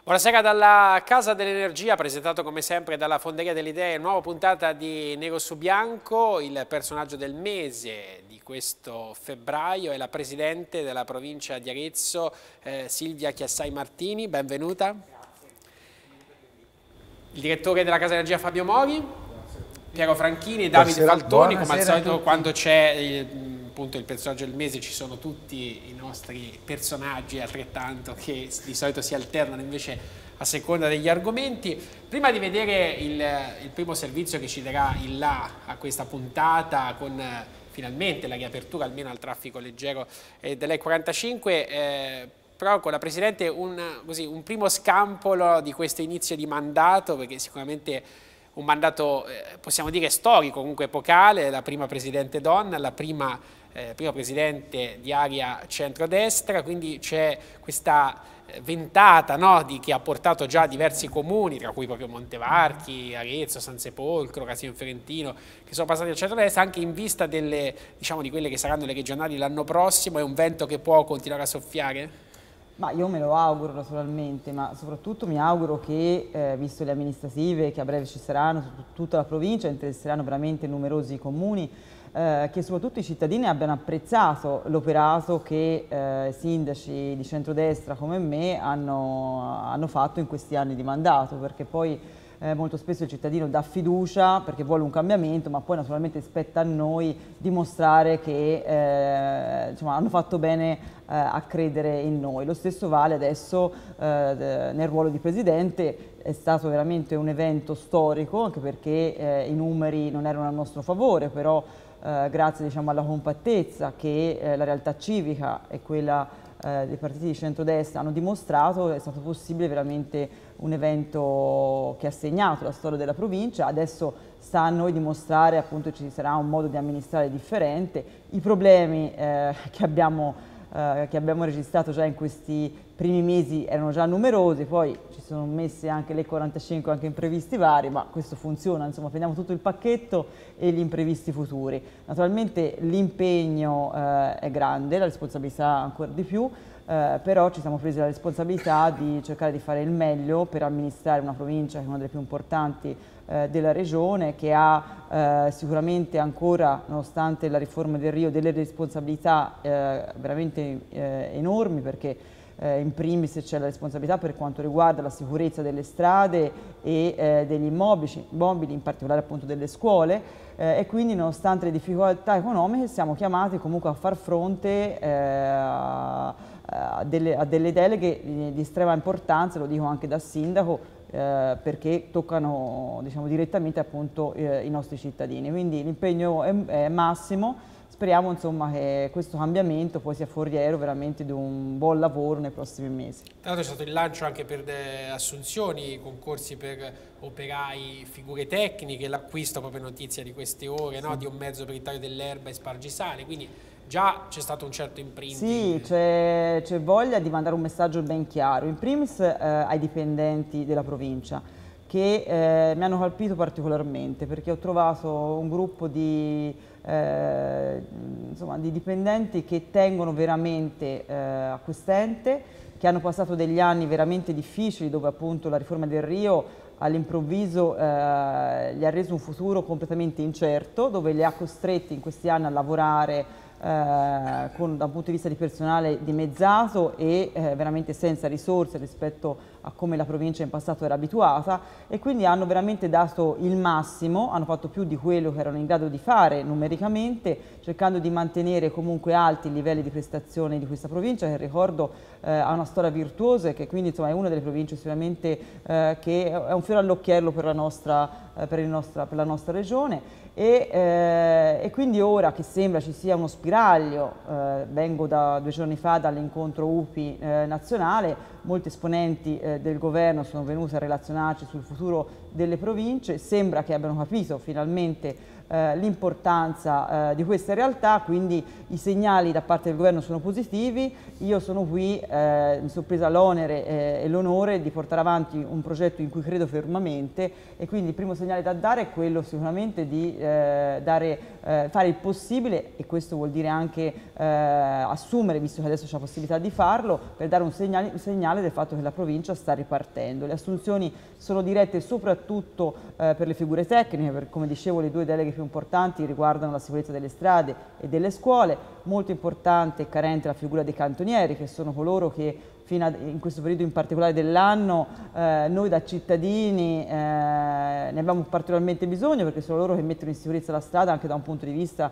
Buonasera dalla Casa dell'Energia, presentato come sempre dalla Fonderia delle Idee, nuova puntata di Nero su Bianco. Il personaggio del mese di questo febbraio è la Presidente della provincia di Arezzo, Silvia Chiassai Martini, benvenuta. Grazie. Il direttore della Casa dell'Energia Fabio Mori, Piero Franchini e Davide Faltoni, come al solito quando c'è appunto il personaggio del mese ci sono tutti i nostri personaggi altrettanto che di solito si alternano invece a seconda degli argomenti. Prima di vedere il primo servizio che ci darà il là a questa puntata con finalmente la riapertura almeno al traffico leggero dell'E45, però con la Presidente un primo scampolo di questo inizio di mandato, perché sicuramente un mandato possiamo dire storico, comunque epocale, la prima Presidente donna, la prima Presidente di area centrodestra, quindi c'è questa ventata, no, che ha portato già diversi comuni, tra cui proprio Montevarchi, Arezzo, San Sepolcro, Casino Fiorentino, che sono passati al centrodestra, anche in vista diciamo, di quelle che saranno le regionali l'anno prossimo. È un vento che può continuare a soffiare? Ma io me lo auguro naturalmente, ma soprattutto mi auguro che, visto le amministrative che a breve ci saranno su tutta la provincia, interesseranno veramente numerosi comuni, che soprattutto i cittadini abbiano apprezzato l'operato che sindaci di centrodestra come me hanno fatto in questi anni di mandato, perché poi molto spesso il cittadino dà fiducia perché vuole un cambiamento, ma poi naturalmente spetta a noi dimostrare che insomma, hanno fatto bene a credere in noi. Lo stesso vale adesso nel ruolo di Presidente. È stato veramente un evento storico, anche perché i numeri non erano a nostro favore, però grazie diciamo, alla compattezza che la realtà civica e quella dei partiti di centrodestra hanno dimostrato, è stato possibile veramente un evento che ha segnato la storia della provincia. Adesso sta a noi dimostrare appunto che ci sarà un modo di amministrare differente. I problemi che abbiamo registrato già in questi primi mesi erano già numerosi, poi ci sono messe anche le 45 anche imprevisti vari, ma questo funziona, insomma prendiamo tutto il pacchetto e gli imprevisti futuri. Naturalmente l'impegno è grande, la responsabilità ancora di più, però ci siamo presi la responsabilità di cercare di fare il meglio per amministrare una provincia che è una delle più importanti della regione, che ha sicuramente ancora, nonostante la riforma del Rio, delle responsabilità veramente enormi, perché in primis c'è la responsabilità per quanto riguarda la sicurezza delle strade e degli immobili, in particolare appunto delle scuole, e quindi nonostante le difficoltà economiche siamo chiamati comunque a far fronte a delle deleghe di estrema importanza, lo dico anche da sindaco, perché toccano diciamo, direttamente appunto, i nostri cittadini. Quindi l'impegno è massimo. Speriamo insomma, che questo cambiamento poi sia foriero veramente di un buon lavoro nei prossimi mesi. Tra l'altro c'è stato il lancio anche per assunzioni, concorsi per operai, figure tecniche, l'acquisto, proprio notizia di queste ore, sì, no? Di un mezzo per il taglio dell'erba e spargisale, quindi già c'è stato un certo imprinting. Sì, c'è voglia di mandare un messaggio ben chiaro, in primis ai dipendenti della provincia, che mi hanno colpito particolarmente, perché ho trovato un gruppo insomma, di dipendenti che tengono veramente a quest'ente, che hanno passato degli anni veramente difficili, dove appunto la riforma del Rio all'improvviso gli ha reso un futuro completamente incerto, dove li ha costretti in questi anni a lavorare da un punto di vista di personale dimezzato e veramente senza risorse rispetto a come la provincia in passato era abituata, e quindi hanno veramente dato il massimo, hanno fatto più di quello che erano in grado di fare numericamente, cercando di mantenere comunque alti i livelli di prestazione di questa provincia, che ricordo ha una storia virtuosa e che quindi insomma, è una delle province sicuramente che è un fiore all'occhiello per la nostra regione. E quindi ora che sembra ci sia uno spiraglio, vengo da 2 giorni fa dall'incontro UPI nazionale, molti esponenti del governo sono venuti a relazionarci sul futuro delle province, sembra che abbiano capito finalmente l'importanza di questa realtà, quindi i segnali da parte del governo sono positivi. Io sono qui, mi sono presa l'onere e l'onore di portare avanti un progetto in cui credo fermamente, e quindi il primo segnale da dare è quello sicuramente di fare il possibile, e questo vuol dire anche assumere, visto che adesso c'è la possibilità di farlo, per dare un segnale del fatto che la provincia sta ripartendo. Le assunzioni sono dirette soprattutto per le figure tecniche, come dicevo le due deleghe più importanti riguardano la sicurezza delle strade e delle scuole. Molto importante e carente la figura dei cantonieri, che sono coloro che in questo periodo in particolare dell'anno noi da cittadini ne abbiamo particolarmente bisogno, perché sono loro che mettono in sicurezza la strada anche da un punto di vista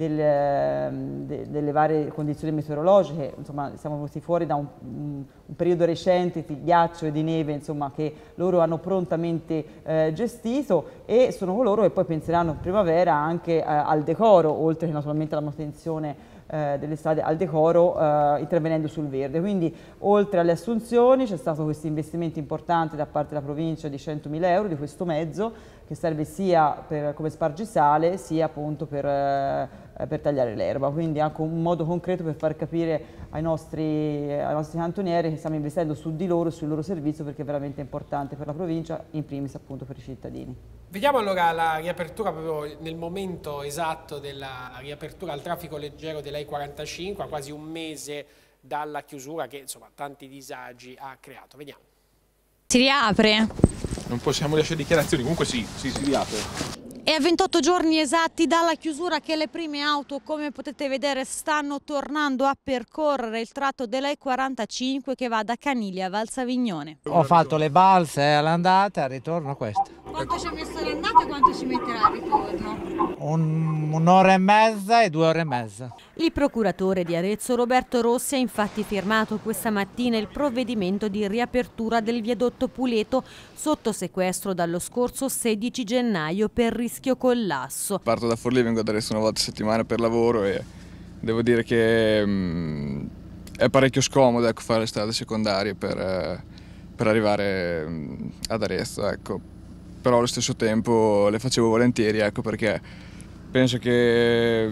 delle varie condizioni meteorologiche. Insomma, siamo venuti fuori da un periodo recente di ghiaccio e di neve, insomma, che loro hanno prontamente gestito, e sono coloro che poi penseranno in primavera anche al decoro, oltre che naturalmente alla manutenzione delle strade, al decoro, intervenendo sul verde. Quindi oltre alle assunzioni c'è stato questo investimento importante da parte della provincia di 100.000 euro di questo mezzo, che serve sia come spargisale sia appunto per tagliare l'erba, quindi anche un modo concreto per far capire ai nostri cantonieri che stiamo investendo su di loro e sul loro servizio, perché è veramente importante per la provincia, in primis appunto per i cittadini. Vediamo allora la riapertura proprio nel momento esatto della riapertura al traffico leggero della E45, a quasi un mese dalla chiusura che insomma tanti disagi ha creato. Vediamo. Si riapre? Non possiamo lasciare dichiarazioni, comunque sì, si riapre. È a 28 giorni esatti dalla chiusura che le prime auto, come potete vedere, stanno tornando a percorrere il tratto della E45 che va da Caniglia a Valsavignone. Ho fatto le balze all'andata e al ritorno questa. Quanto ci ha messo l'andata e quanto ci metterà al ritorno? Un'ora e mezza e 2 ore e mezza. Il procuratore di Arezzo Roberto Rossi ha infatti firmato questa mattina il provvedimento di riapertura del viadotto Puleto, sotto sequestro dallo scorso 16 gennaio per rischio collasso. Parto da Forlì, vengo ad Arezzo una volta a settimana per lavoro e devo dire che è parecchio scomodo, ecco, fare le strade secondarie per arrivare ad Arezzo, ecco. Però allo stesso tempo le facevo volentieri, ecco, perché penso che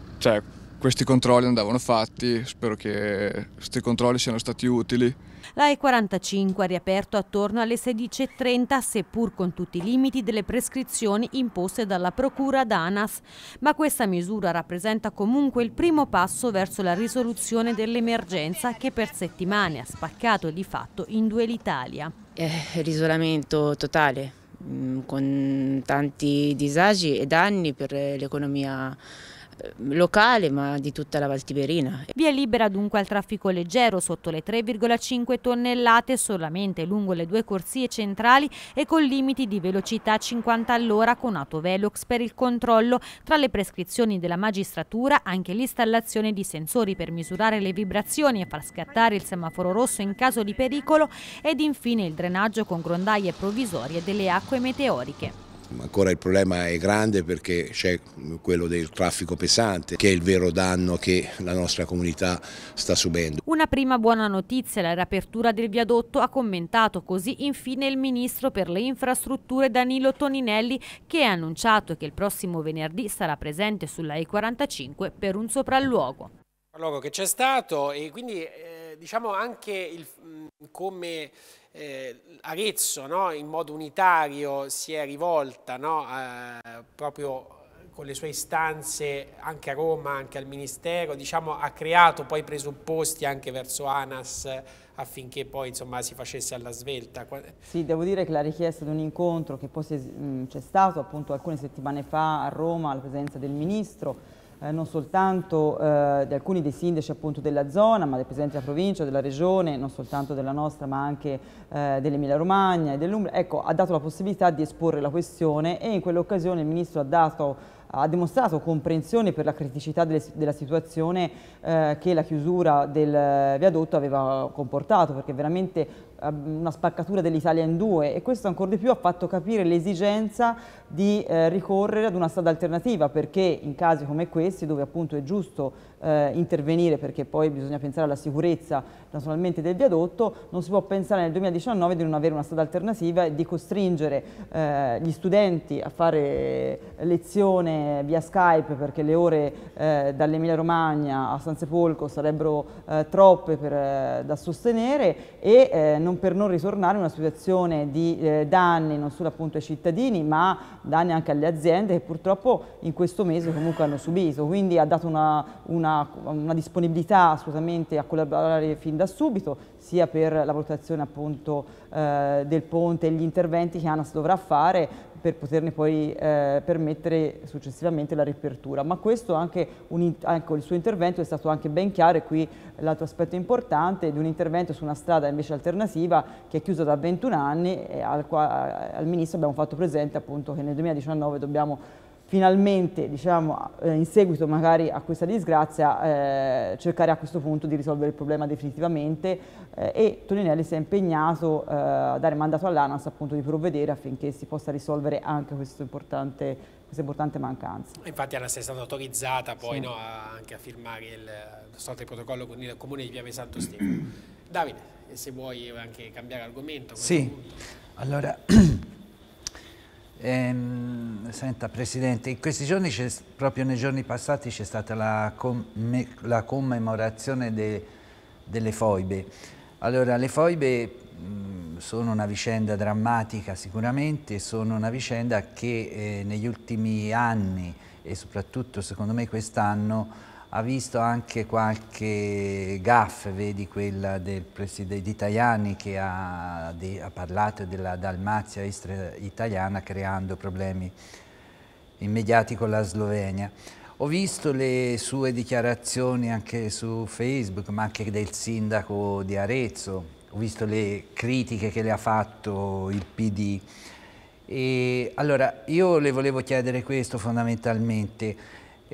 questi controlli andavano fatti, spero che questi controlli siano stati utili. La E45 ha riaperto attorno alle 16:30, seppur con tutti i limiti delle prescrizioni imposte dalla Procura d'Anas, ma questa misura rappresenta comunque il primo passo verso la risoluzione dell'emergenza che per settimane ha spaccato di fatto in due l'Italia. L'isolamento totale, con tanti disagi e danni per l'economia locale, ma di tutta la Val Tiberina. Via libera dunque al traffico leggero sotto le 3,5 tonnellate solamente lungo le due corsie centrali e con limiti di velocità 50 all'ora con autovelox per il controllo. Tra le prescrizioni della magistratura anche l'installazione di sensori per misurare le vibrazioni e far scattare il semaforo rosso in caso di pericolo, ed infine il drenaggio con grondaie provvisorie delle acque meteoriche. Ancora il problema è grande perché c'è quello del traffico pesante, che è il vero danno che la nostra comunità sta subendo. Una prima buona notizia, la riapertura del viadotto, ha commentato così infine il ministro per le infrastrutture Danilo Toninelli, che ha annunciato che il prossimo venerdì sarà presente sulla E45 per un sopralluogo. Sopralluogo che c'è stato, e quindi diciamo anche come Arezzo, no, in modo unitario si è rivolta, no, proprio con le sue istanze anche a Roma, anche al Ministero, diciamo, ha creato poi presupposti anche verso ANAS affinché poi insomma si facesse alla svelta. Sì, devo dire che la richiesta di un incontro che poi c'è stato appunto alcune settimane fa a Roma alla presenza del Ministro, non soltanto di alcuni dei sindaci appunto della zona, ma del Presidente della Provincia, della Regione, non soltanto della nostra ma anche dell'Emilia Romagna e dell'Umbria, ecco, ha dato la possibilità di esporre la questione, e in quell'occasione il Ministro ha dimostrato comprensione per la criticità della situazione che la chiusura del viadotto aveva comportato, perché veramente una spaccatura dell'Italia in due, e questo ancora di più ha fatto capire l'esigenza di ricorrere ad una strada alternativa, perché in casi come questi, dove appunto è giusto intervenire, perché poi bisogna pensare alla sicurezza naturalmente del viadotto, non si può pensare nel 2019 di non avere una strada alternativa e di costringere gli studenti a fare lezione via Skype, perché le ore dall'Emilia Romagna a San Sepolcro sarebbero troppe da sostenere, e per non ritornare in una situazione di danni non solo appunto ai cittadini, ma danni anche alle aziende che purtroppo in questo mese comunque hanno subito. Quindi ha dato una disponibilità assolutamente a collaborare fin da subito, sia per la valutazione appunto del ponte e gli interventi che ANAS dovrà fare per poterne poi permettere successivamente la riapertura. Ma questo anche il suo intervento è stato anche ben chiaro, e qui l'altro aspetto importante di un intervento su una strada invece alternativa che è chiusa da 21 anni, e al Ministro abbiamo fatto presente appunto che nel 2019 dobbiamo finalmente, diciamo, in seguito magari a questa disgrazia, cercare a questo punto di risolvere il problema definitivamente, e Toninelli si è impegnato a dare mandato all'ANAS appunto di provvedere affinché si possa risolvere anche questa importante mancanza. Infatti ANAS è stata autorizzata poi, sì, no, anche a firmare lo stato di protocollo con il Comune di Piave Santo Stefano. Davide, se vuoi anche cambiare argomento. Sì, allora... Senta Presidente, in questi giorni, proprio nei giorni passati, c'è stata la commemorazione delle foibe. Allora, le foibe sono una vicenda drammatica sicuramente, sono una vicenda che negli ultimi anni, e soprattutto secondo me quest'anno, ha visto anche qualche gaffe, vedi quella del presidente Tajani che ha parlato della Dalmazia italiana, creando problemi immediati con la Slovenia. Ho visto le sue dichiarazioni anche su Facebook, ma anche del sindaco di Arezzo, ho visto le critiche che le ha fatto il PD. E allora io le volevo chiedere questo fondamentalmente.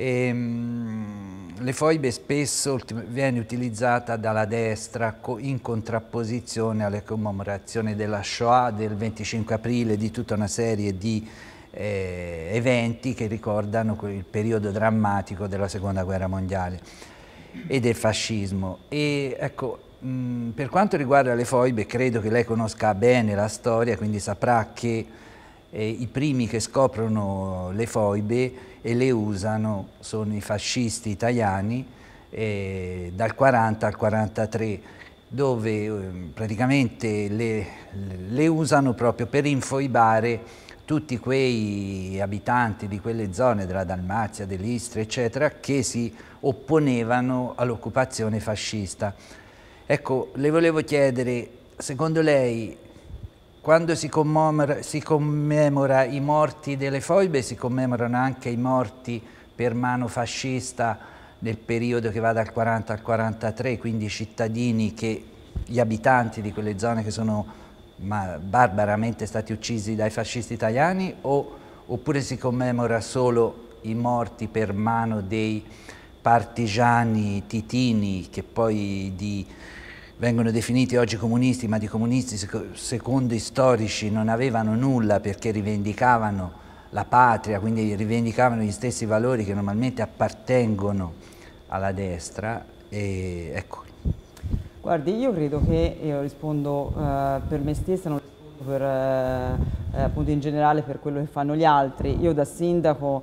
Le foibe spesso viene utilizzata dalla destra in contrapposizione alle commemorazioni della Shoah, del 25 aprile, di tutta una serie di eventi che ricordano il periodo drammatico della Seconda Guerra Mondiale e del fascismo. E ecco, per quanto riguarda le foibe, credo che lei conosca bene la storia, quindi saprà che i primi che scoprono le foibe e le usano sono i fascisti italiani dal 40 al 43, dove praticamente le usano proprio per infoibare tutti quei abitanti di quelle zone della Dalmazia, dell'Istria, eccetera, che si opponevano all'occupazione fascista. Ecco, le volevo chiedere, secondo lei, quando si commemora i morti delle foibe, si commemorano anche i morti per mano fascista nel periodo che va dal 40 al 43, quindi cittadini gli abitanti di quelle zone che sono barbaramente stati uccisi dai fascisti italiani, oppure si commemora solo i morti per mano dei partigiani titini, che poi vengono definiti oggi comunisti, ma di comunisti secondo i storici non avevano nulla, perché rivendicavano la patria, quindi rivendicavano gli stessi valori che normalmente appartengono alla destra. E ecco. Guardi, io credo che, io rispondo per me stessa, non rispondo appunto in generale per quello che fanno gli altri. Io da sindaco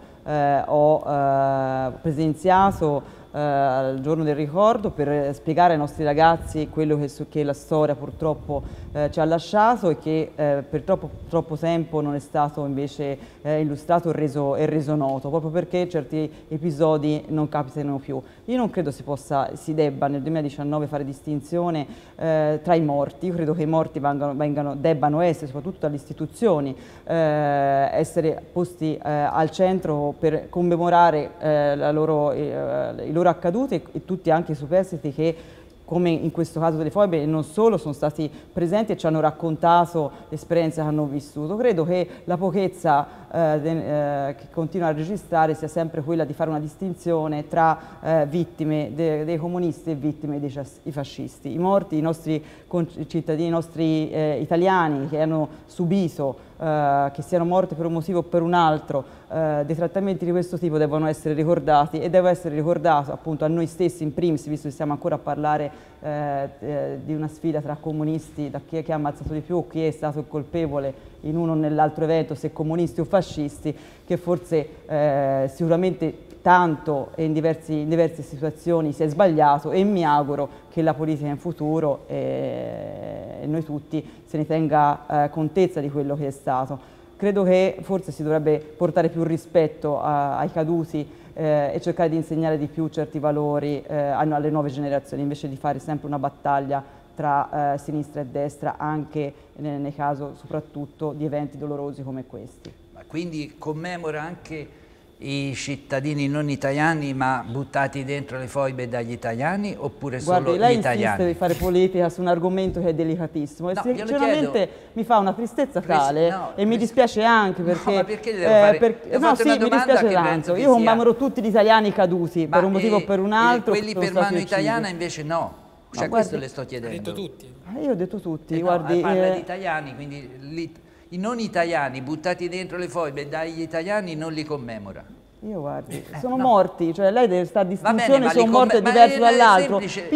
ho presenziato al giorno del ricordo per spiegare ai nostri ragazzi quello che la storia purtroppo ci ha lasciato e che per troppo tempo non è stato invece illustrato e reso noto, proprio perché certi episodi non capitano più. Io non credo si debba nel 2019 fare distinzione tra i morti. Io credo che i morti debbano essere, soprattutto dalle istituzioni, essere posti al centro per commemorare i loro accaduti e tutti anche i superstiti che, come in questo caso delle foibe, non solo sono stati presenti e ci hanno raccontato l'esperienza che hanno vissuto. Credo che la pochezza che continua a registrare sia sempre quella di fare una distinzione tra vittime dei comunisti e vittime dei fascisti. I morti, i nostri cittadini, i nostri italiani che hanno subito che siano morte per un motivo o per un altro, dei trattamenti di questo tipo devono essere ricordati, e deve essere ricordato appunto a noi stessi in primis, visto che stiamo ancora a parlare di una sfida tra comunisti, da chi è che ha ammazzato di più o chi è stato il colpevole in uno o nell'altro evento, se comunisti o fascisti, che forse sicuramente tanto e in diverse situazioni si è sbagliato, e mi auguro che la politica in futuro e noi tutti se ne tenga contezza di quello che è stato. Credo che forse si dovrebbe portare più rispetto ai caduti e cercare di insegnare di più certi valori alle nuove generazioni, invece di fare sempre una battaglia tra sinistra e destra, anche nel caso soprattutto di eventi dolorosi come questi. Ma quindi commemora anche i cittadini non italiani ma buttati dentro le foibe dagli italiani, oppure solo Guardi, lei gli italiani? insiste di fare politica su un argomento che è delicatissimo e No, sinceramente mi fa una tristezza tale e mi dispiace anche perché... No, ma perché devo fare... no, sì, mi dispiace tanto. Io commemoro tutti gli italiani caduti per un motivo o per un altro. Quelli per mano italiana invece no. Cioè, questo le sto chiedendo. Ha detto tutti. Io ho detto tutti, No, guardi... parla di italiani, quindi i non italiani buttati dentro le foibe dagli italiani non li commemora. Io guardi, sono morti, cioè lei deve stare a distinzione, bene, sono morte diverse dall'altro.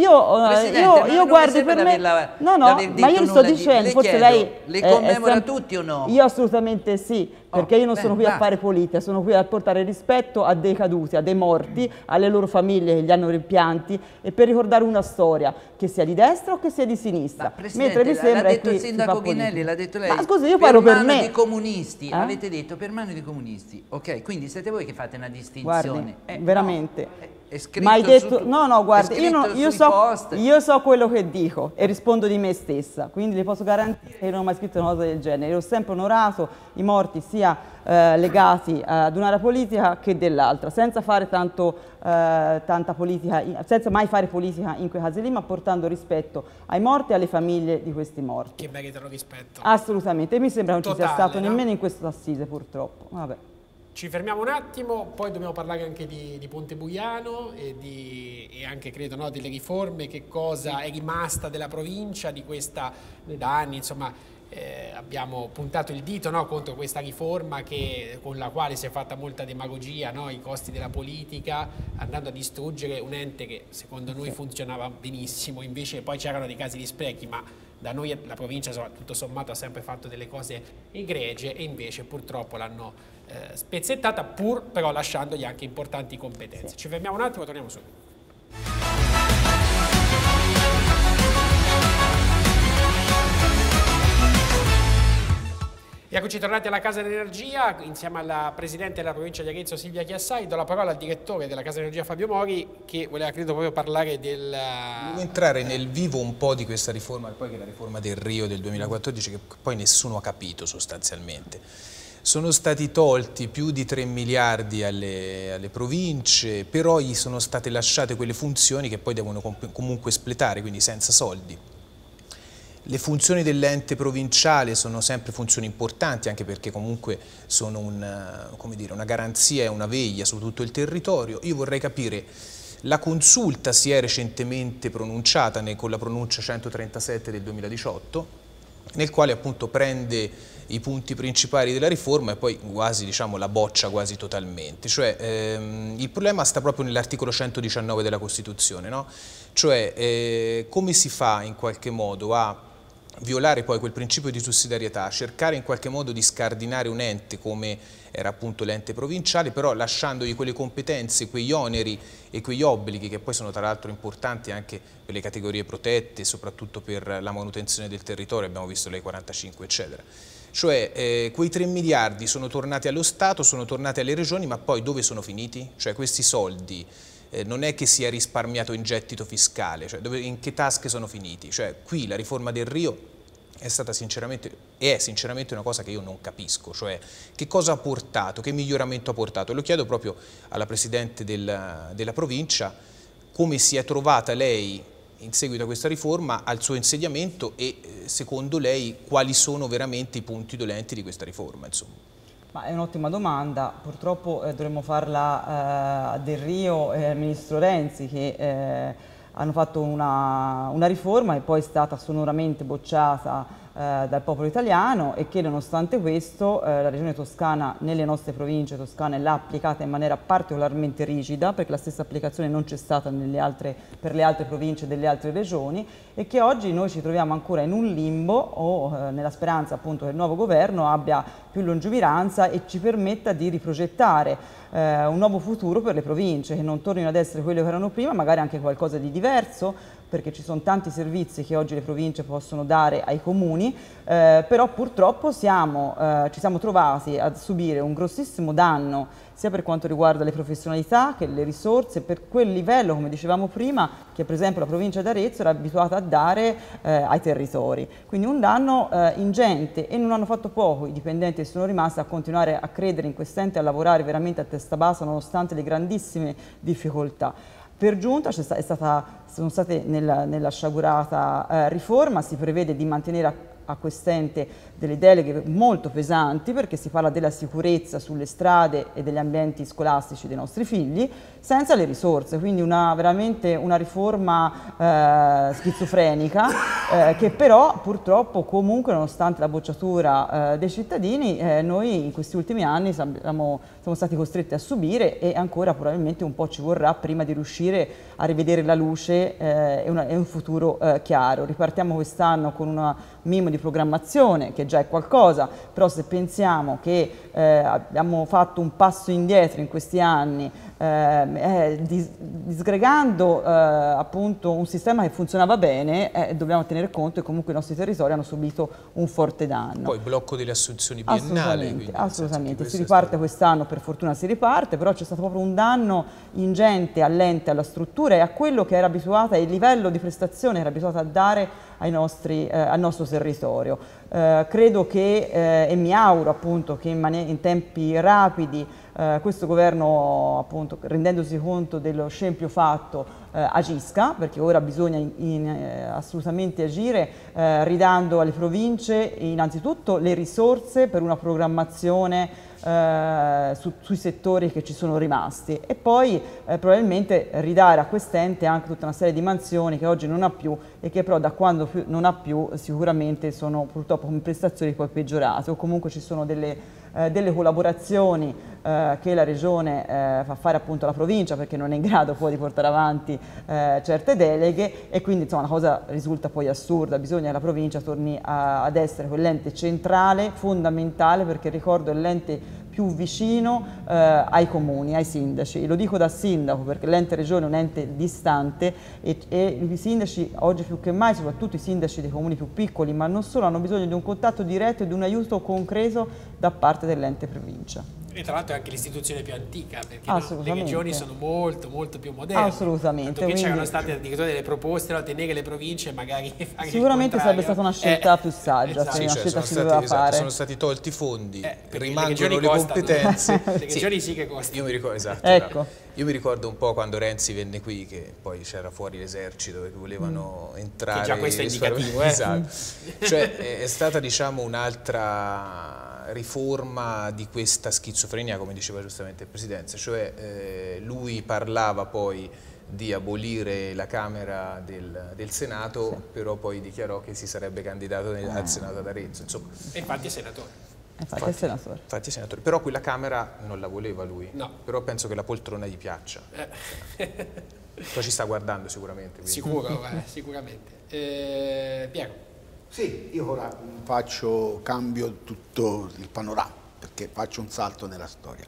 Io guardi per me... No, ma io gli sto dicendo, forse lei... Le commemora tutti o no? Io assolutamente sì. Perché io non sono qui a fare politica, sono qui a portare rispetto a dei caduti, a dei morti, alle loro famiglie che li hanno rimpianti, e per ricordare una storia, che sia di destra o che sia di sinistra. Mentre mi sembra l'ha detto il sindaco Ghinelli, l'ha detto lei. Ma scusi, io parlo per me. Di comunisti, avete detto per mano di comunisti. Ok, quindi siete voi che fate una distinzione. Guardi, veramente. No, è scritto hai detto, no, guardi, io so quello che dico e rispondo di me stessa, quindi le posso garantire che io non ho mai scritto una cosa del genere. Io ho sempre onorato i morti sia legati ad un'area politica che dell'altra, senza fare tanta politica, senza mai fare politica in quei casi lì, ma portando rispetto ai morti e alle famiglie di questi morti. Che meritano rispetto. Assolutamente, e mi sembra che non ci sia stato no? nemmeno in questo assise, purtroppo. Vabbè. Ci fermiamo un attimo, poi dobbiamo parlare anche di Ponte Buiano e anche, credo, no, delle riforme, che cosa è rimasta della provincia di questa, da anni, insomma, abbiamo puntato il dito, no, contro questa riforma con la quale si è fatta molta demagogia, no, i costi della politica, andando a distruggere un ente che secondo noi funzionava benissimo. Invece poi c'erano dei casi di sprechi, ma da noi la provincia tutto sommato ha sempre fatto delle cose egregie, e invece purtroppo l'hanno spezzettata, pur però lasciandogli anche importanti competenze. Sì. Ci fermiamo un attimo e torniamo subito. Eccoci tornati alla Casa dell'Energia, insieme alla Presidente della Provincia di Arezzo Silvia Chiassai. Do la parola al Direttore della Casa dell'Energia Fabio Mori, che voleva, credo, proprio parlare del... Volevo entrare nel vivo un po' di questa riforma, poi che è la riforma del Rio del 2014, che poi nessuno ha capito sostanzialmente. Sono stati tolti più di 3 miliardi alle province, però gli sono state lasciate quelle funzioni che poi devono comunque espletare, quindi senza soldi. Le funzioni dell'ente provinciale sono sempre funzioni importanti, anche perché comunque sono una garanzia e una veglia su tutto il territorio. Io vorrei capire, la consulta si è recentemente pronunciata con la pronuncia 137 del 2018, nel quale appunto prende i punti principali della riforma e poi quasi, diciamo, la boccia quasi totalmente. Cioè, il problema sta proprio nell'articolo 119 della Costituzione, no? Cioè, come si fa in qualche modo a violare poi quel principio di sussidiarietà, cercare in qualche modo di scardinare un ente come era appunto l'ente provinciale, però lasciandogli quelle competenze, quegli oneri e quegli obblighi che poi sono tra l'altro importanti anche per le categorie protette, soprattutto per la manutenzione del territorio, abbiamo visto le 45 eccetera. Cioè quei 3 miliardi sono tornati allo Stato, sono tornati alle regioni, ma poi dove sono finiti? Cioè questi soldi non è che sia risparmiato in gettito fiscale, cioè in che tasche sono finiti? Cioè qui la riforma del Rio è stata sinceramente una cosa che io non capisco, cioè che cosa ha portato, che miglioramento ha portato. Lo chiedo proprio alla Presidente della provincia, come si è trovata lei in seguito a questa riforma al suo insediamento e secondo lei quali sono veramente i punti dolenti di questa riforma, insomma. Ma è un'ottima domanda, purtroppo dovremmo farla a Del Rio e al Ministro Renzi, che hanno fatto una riforma e poi è stata sonoramente bocciata dal popolo italiano e che nonostante questo la regione toscana nelle nostre province toscane l'ha applicata in maniera particolarmente rigida, perché la stessa applicazione non c'è stata per le altre province delle altre regioni, e che oggi noi ci troviamo ancora in un limbo o nella speranza appunto che il nuovo governo abbia più lungimiranza e ci permetta di riprogettare un nuovo futuro per le province, che non tornino ad essere quelle che erano prima, magari anche qualcosa di diverso, perché ci sono tanti servizi che oggi le province possono dare ai comuni, però purtroppo ci siamo trovati a subire un grossissimo danno sia per quanto riguarda le professionalità che le risorse, per quel livello, come dicevamo prima, che per esempio la provincia di Arezzo era abituata a dare ai territori. Quindi un danno ingente, e non hanno fatto poco i dipendenti che sono rimasti a continuare a credere in quest'ente, a lavorare veramente a testa bassa nonostante le grandissime difficoltà. Per giunta sono state nella sciagurata riforma, si prevede di mantenere a quest'ente delle deleghe molto pesanti, perché si parla della sicurezza sulle strade e degli ambienti scolastici dei nostri figli, senza le risorse, quindi veramente una riforma schizofrenica che però purtroppo comunque, nonostante la bocciatura dei cittadini, noi in questi ultimi anni siamo stati costretti a subire, e ancora probabilmente un po' ci vorrà prima di riuscire a rivedere la luce e un futuro chiaro. Ripartiamo quest'anno con un minimo di programmazione, che già è qualcosa, però se pensiamo che abbiamo fatto un passo indietro in questi anni, disgregando appunto un sistema che funzionava bene, dobbiamo tenere conto che comunque i nostri territori hanno subito un forte danno. Poi blocco delle assunzioni biennali. Assolutamente, si riparte quest'anno, per fortuna si riparte, però c'è stato proprio un danno ingente all'ente, alla struttura e a quello che era abituata, e il livello di prestazione che era abituata a dare al nostro territorio. Credo che, e mi auguro appunto che in tempi rapidi questo governo, appunto, rendendosi conto dello scempio fatto, agisca, perché ora bisogna assolutamente agire, ridando alle province innanzitutto le risorse per una programmazione sui settori che ci sono rimasti, e poi probabilmente ridare a quest'ente anche tutta una serie di mansioni che oggi non ha più, e che però da quando non ha più sicuramente sono purtroppo con prestazioni poi peggiorate, o comunque ci sono delle collaborazioni che la regione fa fare appunto alla provincia, perché non è in grado poi di portare avanti certe deleghe, e quindi insomma la cosa risulta poi assurda. Bisogna che la provincia torni ad essere quell'ente centrale, fondamentale, perché ricordo è l'ente più vicino ai comuni, ai sindaci. Lo dico da sindaco, perché l'ente regione è un ente distante, e i sindaci oggi più che mai, soprattutto i sindaci dei comuni più piccoli, ma non solo, hanno bisogno di un contatto diretto e di un aiuto concreto da parte dell'ente provincia. E tra l'altro è anche l'istituzione più antica, perché le regioni sono molto più moderne. Assolutamente. Tanto che c'erano state addirittura delle proposte, tenere le province magari fare sicuramente sarebbe stata una scelta più saggia, esatto. Una scelta si doveva fare. Sono stati tolti i fondi, rimangono le competenze. Le regioni sì che costano. Io mi ricordo, esatto, ecco. Io mi ricordo un po' quando Renzi venne qui, che poi c'era fuori l'esercito che volevano entrare. Che già questo è indicativo, Esatto. Cioè è stata, diciamo, un'altra riforma di questa schizofrenia, come diceva giustamente il Presidente, cioè lui parlava poi di abolire la Camera del Senato, sì, però poi dichiarò che si sarebbe candidato al Senato ad Arezzo. Insomma. E infatti è senatore. Infatti è senatore. Però quella Camera non la voleva lui, no. Però penso che la poltrona gli piaccia. Poi ci sta guardando sicuramente. Quindi. Sicuro, sicuramente. Piero. Sì, io ora cambio tutto il panorama, perché faccio un salto nella storia.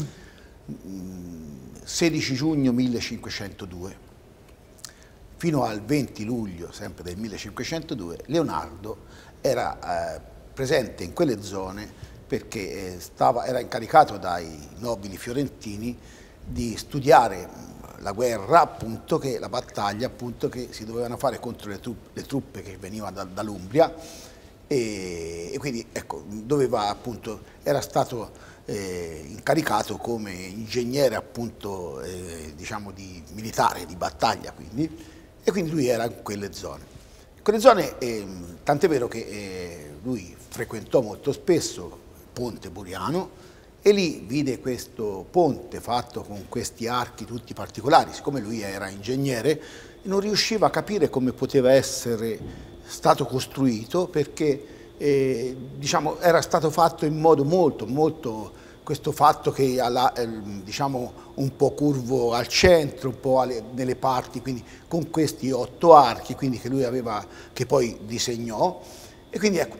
16 giugno 1502, fino al 20 luglio, sempre del 1502, Leonardo era presente in quelle zone perché era incaricato dai nobili fiorentini di studiare la guerra, appunto, la battaglia appunto che si dovevano fare contro le truppe che venivano dall'Umbria, e quindi ecco, era stato incaricato come ingegnere appunto diciamo militare di battaglia, e quindi lui era in quelle zone. Tant'è vero che lui frequentò molto spesso Ponte Buriano, e lì vide questo ponte fatto con questi archi tutti particolari. Siccome lui era ingegnere, non riusciva a capire come poteva essere stato costruito, perché diciamo, era stato fatto in modo molto, questo fatto che diciamo, un po' curvo al centro, un po' nelle parti, quindi con questi 8 archi, quindi che lui aveva, che poi disegnò, e quindi ecco,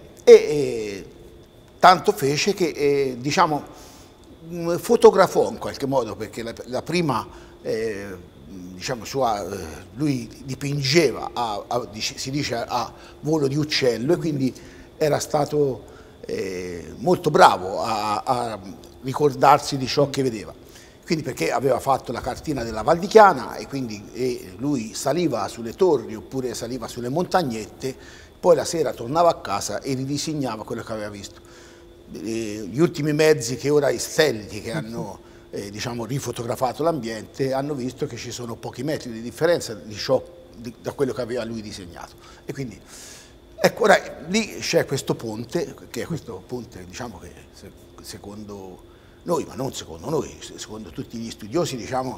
tanto fece che diciamo, fotografò in qualche modo, perché la prima diciamo, lui dipingeva si dice a volo di uccello, e quindi era stato molto bravo a ricordarsi di ciò che vedeva. Quindi perché aveva fatto la cartina della Val di Chiana, e quindi lui saliva sulle torri oppure saliva sulle montagnette, poi la sera tornava a casa e ridisegnava quello che aveva visto. Gli ultimi mezzi che ora satelliti che hanno diciamo, rifotografato l'ambiente hanno visto che ci sono pochi metri di differenza da quello che aveva lui disegnato. E quindi, ecco, ora lì c'è questo ponte, che è questo ponte, diciamo, che secondo noi, ma non secondo noi, secondo tutti gli studiosi, diciamo,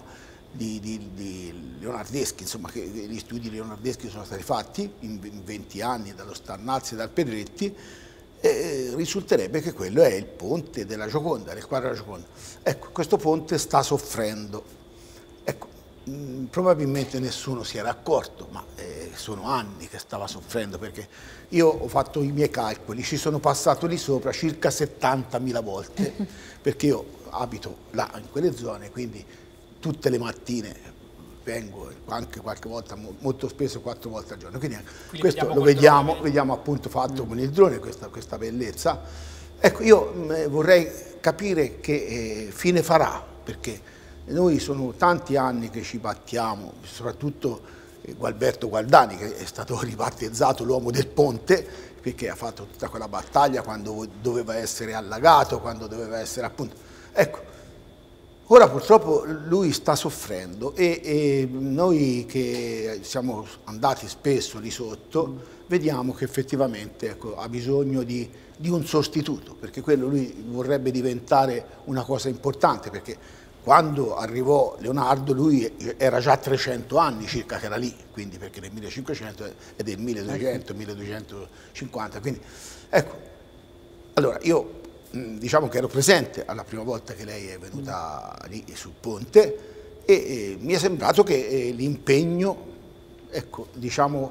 di leonardeschi, insomma, che gli studi leonardeschi sono stati fatti in 20 anni dallo Starnazzi e dal Pedretti, risulterebbe che quello è il ponte della Gioconda, del quadro della Gioconda. Ecco, questo ponte sta soffrendo. Ecco, probabilmente nessuno si era accorto, ma sono anni che stava soffrendo, perché io ho fatto i miei calcoli, ci sono passato lì sopra circa 70.000 volte, perché io abito là, in quelle zone, quindi tutte le mattine vengo, anche qualche volta, molto spesso 4 volte al giorno. Quindi questo lo vediamo appunto fatto con il drone, questa bellezza. Ecco, io vorrei capire che fine farà, perché noi sono tanti anni che ci battiamo, soprattutto Gualberto Gualdani, che è stato ribattezzato l'uomo del ponte, perché ha fatto tutta quella battaglia quando doveva essere allagato, quando doveva essere appunto... Ecco, ora purtroppo lui sta soffrendo, e noi che siamo andati spesso lì sotto vediamo che effettivamente, ecco, ha bisogno di un sostituto, perché quello lui vorrebbe diventare una cosa importante, perché quando arrivò Leonardo lui era già 300 anni circa che era lì, quindi, perché nel 1500 è del 1200, 1250, quindi ecco, allora io diciamo che ero presente alla prima volta che lei è venuta lì sul ponte, e mi è sembrato che l'impegno, ecco, diciamo,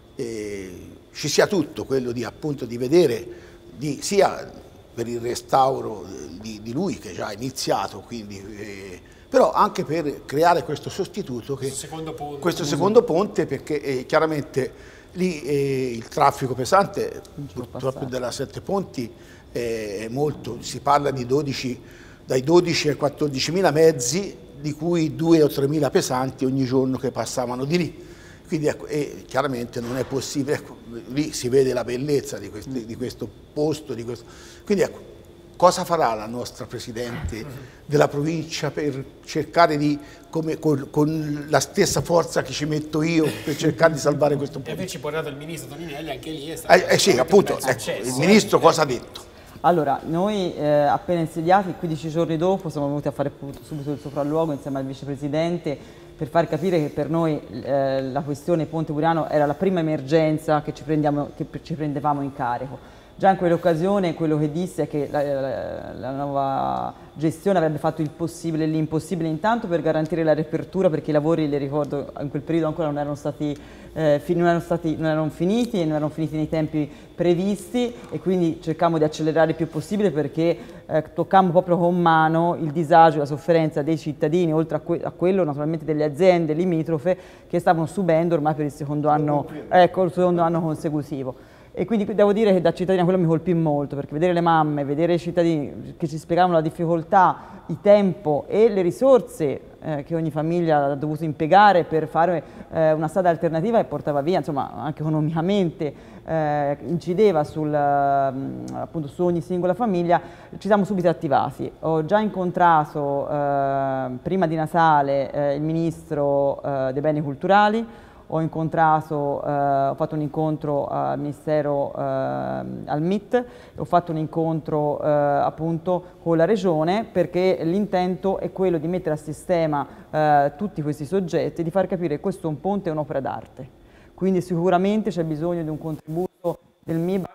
ci sia tutto quello di, appunto, di vedere, sia per il restauro di lui che già è iniziato, quindi, però anche per creare questo sostituto, questo secondo ponte, perché chiaramente lì il traffico pesante purtroppo della Sette Ponti è molto, si parla di dai 12 ai 14.000 mezzi, di cui 2 o 3.000 pesanti ogni giorno che passavano di lì. Quindi ecco, chiaramente non è possibile, ecco, lì si vede la bellezza di questo posto, quindi ecco, cosa farà la nostra Presidente della provincia per cercare di, con la stessa forza che ci metto io, per cercare di salvare questo punto? E invece ci portato il Ministro Toninelli, anche lì è stato sì, appunto, ecco, il Ministro cosa ha detto? Allora, noi appena insediati, 15 giorni dopo, siamo venuti a fare subito il sopralluogo insieme al Vicepresidente, per far capire che per noi la questione Ponte Buriano era la prima emergenza che ci prendevamo in carico. Già in quell'occasione quello che disse è che la nuova gestione avrebbe fatto il possibile e l'impossibile, intanto per garantire la riapertura, perché i lavori, le ricordo, in quel periodo ancora non erano finiti e non erano finiti nei tempi previsti, e quindi cercammo di accelerare il più possibile, perché toccammo proprio con mano il disagio e la sofferenza dei cittadini, oltre a quello naturalmente delle aziende limitrofe che stavano subendo ormai per il secondo anno, il secondo anno consecutivo. E quindi devo dire che da cittadina quello mi colpì molto, perché vedere le mamme, vedere i cittadini che ci spiegavano la difficoltà, il tempo e le risorse che ogni famiglia ha dovuto impiegare per fare una strada alternativa, e portava via, insomma, anche economicamente incideva appunto su ogni singola famiglia, ci siamo subito attivati. Ho già incontrato prima di Natale il Ministro dei Beni Culturali, ho fatto un incontro al Ministero, al MIT, ho fatto un incontro appunto con la Regione, perché l'intento è quello di mettere a sistema tutti questi soggetti, di far capire che questo è un ponte, è un'opera d'arte. Quindi sicuramente c'è bisogno di un contributo del MIBAC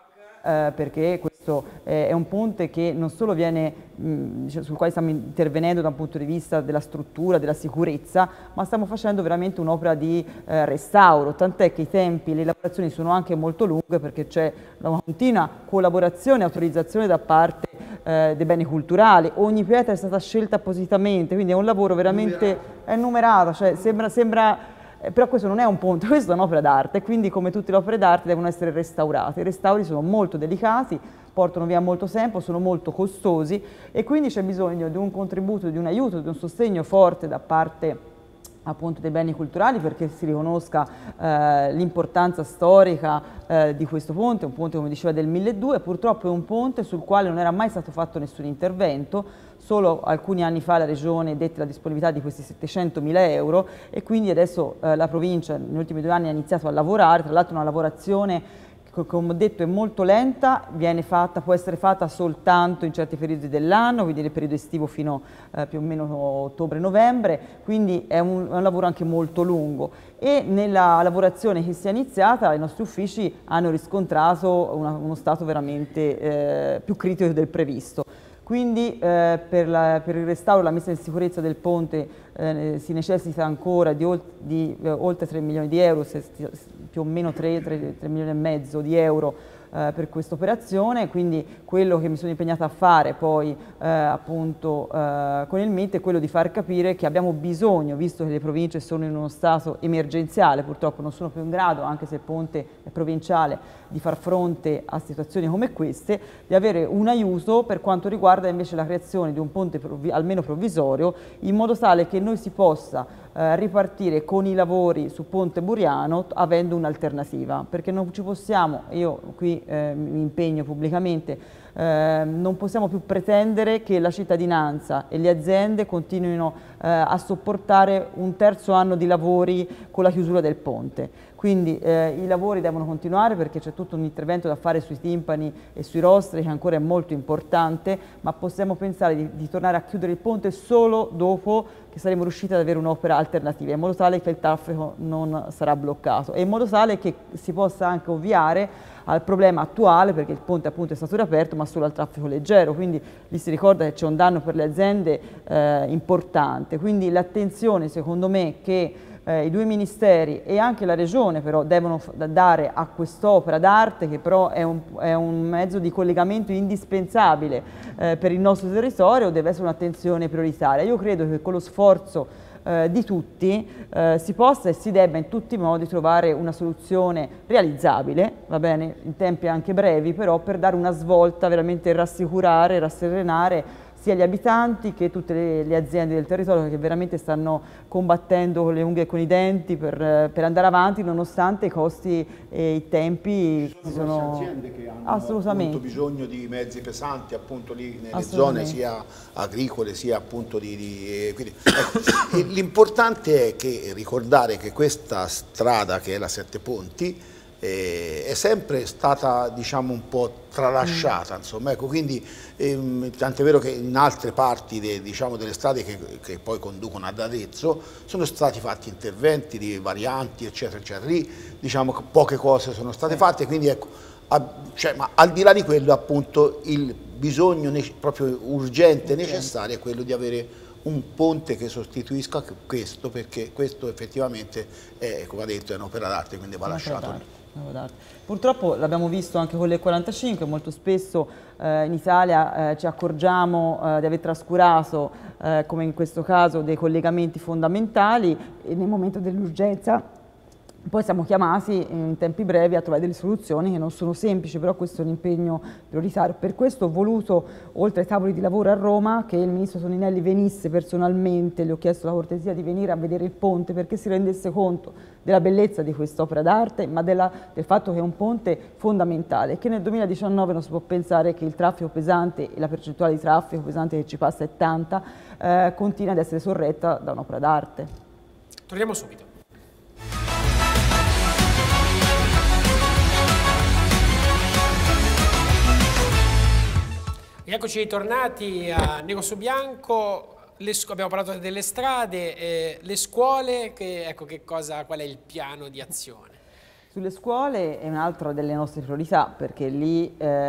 perché questo è un ponte che non solo viene, sul quale stiamo intervenendo da un punto di vista della struttura, della sicurezza, ma stiamo facendo veramente un'opera di restauro, tant'è che i tempi e le lavorazioni sono anche molto lunghe, perché c'è una continua collaborazione e autorizzazione da parte dei beni culturali. Ogni pietra è stata scelta appositamente, quindi è un lavoro veramente numerato, cioè sembra però questo non è un ponte, questo è un'opera d'arte, quindi come tutte le opere d'arte devono essere restaurate. I restauri sono molto delicati, portano via molto tempo, sono molto costosi e quindi c'è bisogno di un contributo, di un aiuto, di un sostegno forte da parte appunto dei beni culturali, perché si riconosca l'importanza storica di questo ponte, un ponte come diceva del 1200, purtroppo è un ponte sul quale non era mai stato fatto nessun intervento. Solo alcuni anni fa la Regione dette la disponibilità di questi 700.000 euro e quindi adesso la provincia negli ultimi 2 anni ha iniziato a lavorare, tra l'altro una lavorazione che, come ho detto, è molto lenta, può essere fatta soltanto in certi periodi dell'anno, quindi nel periodo estivo fino più o meno ottobre-novembre, quindi è un lavoro anche molto lungo. E nella lavorazione che si è iniziata i nostri uffici hanno riscontrato uno stato veramente più critico del previsto. Quindi per il restauro e la messa in sicurezza del ponte si necessita ancora di oltre 3 milioni di euro, più o meno 3 milioni e mezzo di euro per questa operazione, quindi quello che mi sono impegnata a fare poi appunto con il MIT è quello di far capire che abbiamo bisogno, visto che le province sono in uno stato emergenziale, purtroppo non sono più in grado, anche se il ponte è provinciale, di far fronte a situazioni come queste, di avere un aiuto per quanto riguarda invece la creazione di un ponte almeno provvisorio, in modo tale che noi si possa ripartire con i lavori su Ponte Buriano avendo un'alternativa, perché non ci possiamo, io qui mi impegno pubblicamente, non possiamo più pretendere che la cittadinanza e le aziende continuino a sopportare un terzo anno di lavori con la chiusura del ponte. Quindi i lavori devono continuare perché c'è tutto un intervento da fare sui timpani e sui rostri che ancora è molto importante, ma possiamo pensare di tornare a chiudere il ponte solo dopo che saremo riusciti ad avere un'opera alternativa, in modo tale che il traffico non sarà bloccato e in modo tale che si possa anche ovviare al problema attuale, perché il ponte appunto è stato riaperto ma solo al traffico leggero, quindi lì si ricorda che c'è un danno per le aziende importante, quindi l'attenzione secondo me che i 2 ministeri e anche la Regione però devono dare a quest'opera d'arte, che però è un mezzo di collegamento indispensabile per il nostro territorio, deve essere un'attenzione prioritaria. Io credo che con lo sforzo di tutti si possa e si debba in tutti i modi trovare una soluzione realizzabile, va bene, in tempi anche brevi, però per dare una svolta, veramente rassicurare, rasserenare sia gli abitanti che tutte le aziende del territorio che veramente stanno combattendo con le unghie e con i denti per andare avanti nonostante i costi e i tempi. Ci sono aziende che hanno appunto bisogno di mezzi pesanti appunto lì nelle zone sia agricole sia appunto quindi, ecco, l'importante è che ricordare che questa strada che è la Sette Ponti è sempre stata diciamo un po' tralasciata, insomma, ecco, quindi tant'è vero che in altre parti diciamo, delle strade che poi conducono ad Arezzo sono stati fatti interventi di varianti eccetera eccetera, lì diciamo che poche cose sono state fatte, quindi ecco, ma al di là di quello appunto il bisogno proprio urgente e necessario è quello di avere un ponte che sostituisca questo, perché questo effettivamente è, come ha detto, è un'opera d'arte, quindi va lasciato lì. Purtroppo l'abbiamo visto anche con le 45, molto spesso in Italia ci accorgiamo di aver trascurato, come in questo caso, dei collegamenti fondamentali e nel momento dell'urgenza poi siamo chiamati in tempi brevi a trovare delle soluzioni che non sono semplici, però questo è un impegno prioritario. Per questo ho voluto, oltre ai tavoli di lavoro a Roma, che il ministro Toninelli venisse personalmente, le ho chiesto la cortesia di venire a vedere il ponte perché si rendesse conto della bellezza di quest'opera d'arte, ma del fatto che è un ponte fondamentale, che nel 2019 non si può pensare che il traffico pesante e la percentuale di traffico pesante che ci passa è tanta, continua ad essere sorretta da un'opera d'arte. Torniamo subito. Eccoci ritornati a Nero su Bianco, abbiamo parlato delle strade, le scuole, qual è il piano di azione? Sulle scuole è un'altra delle nostre priorità, perché lì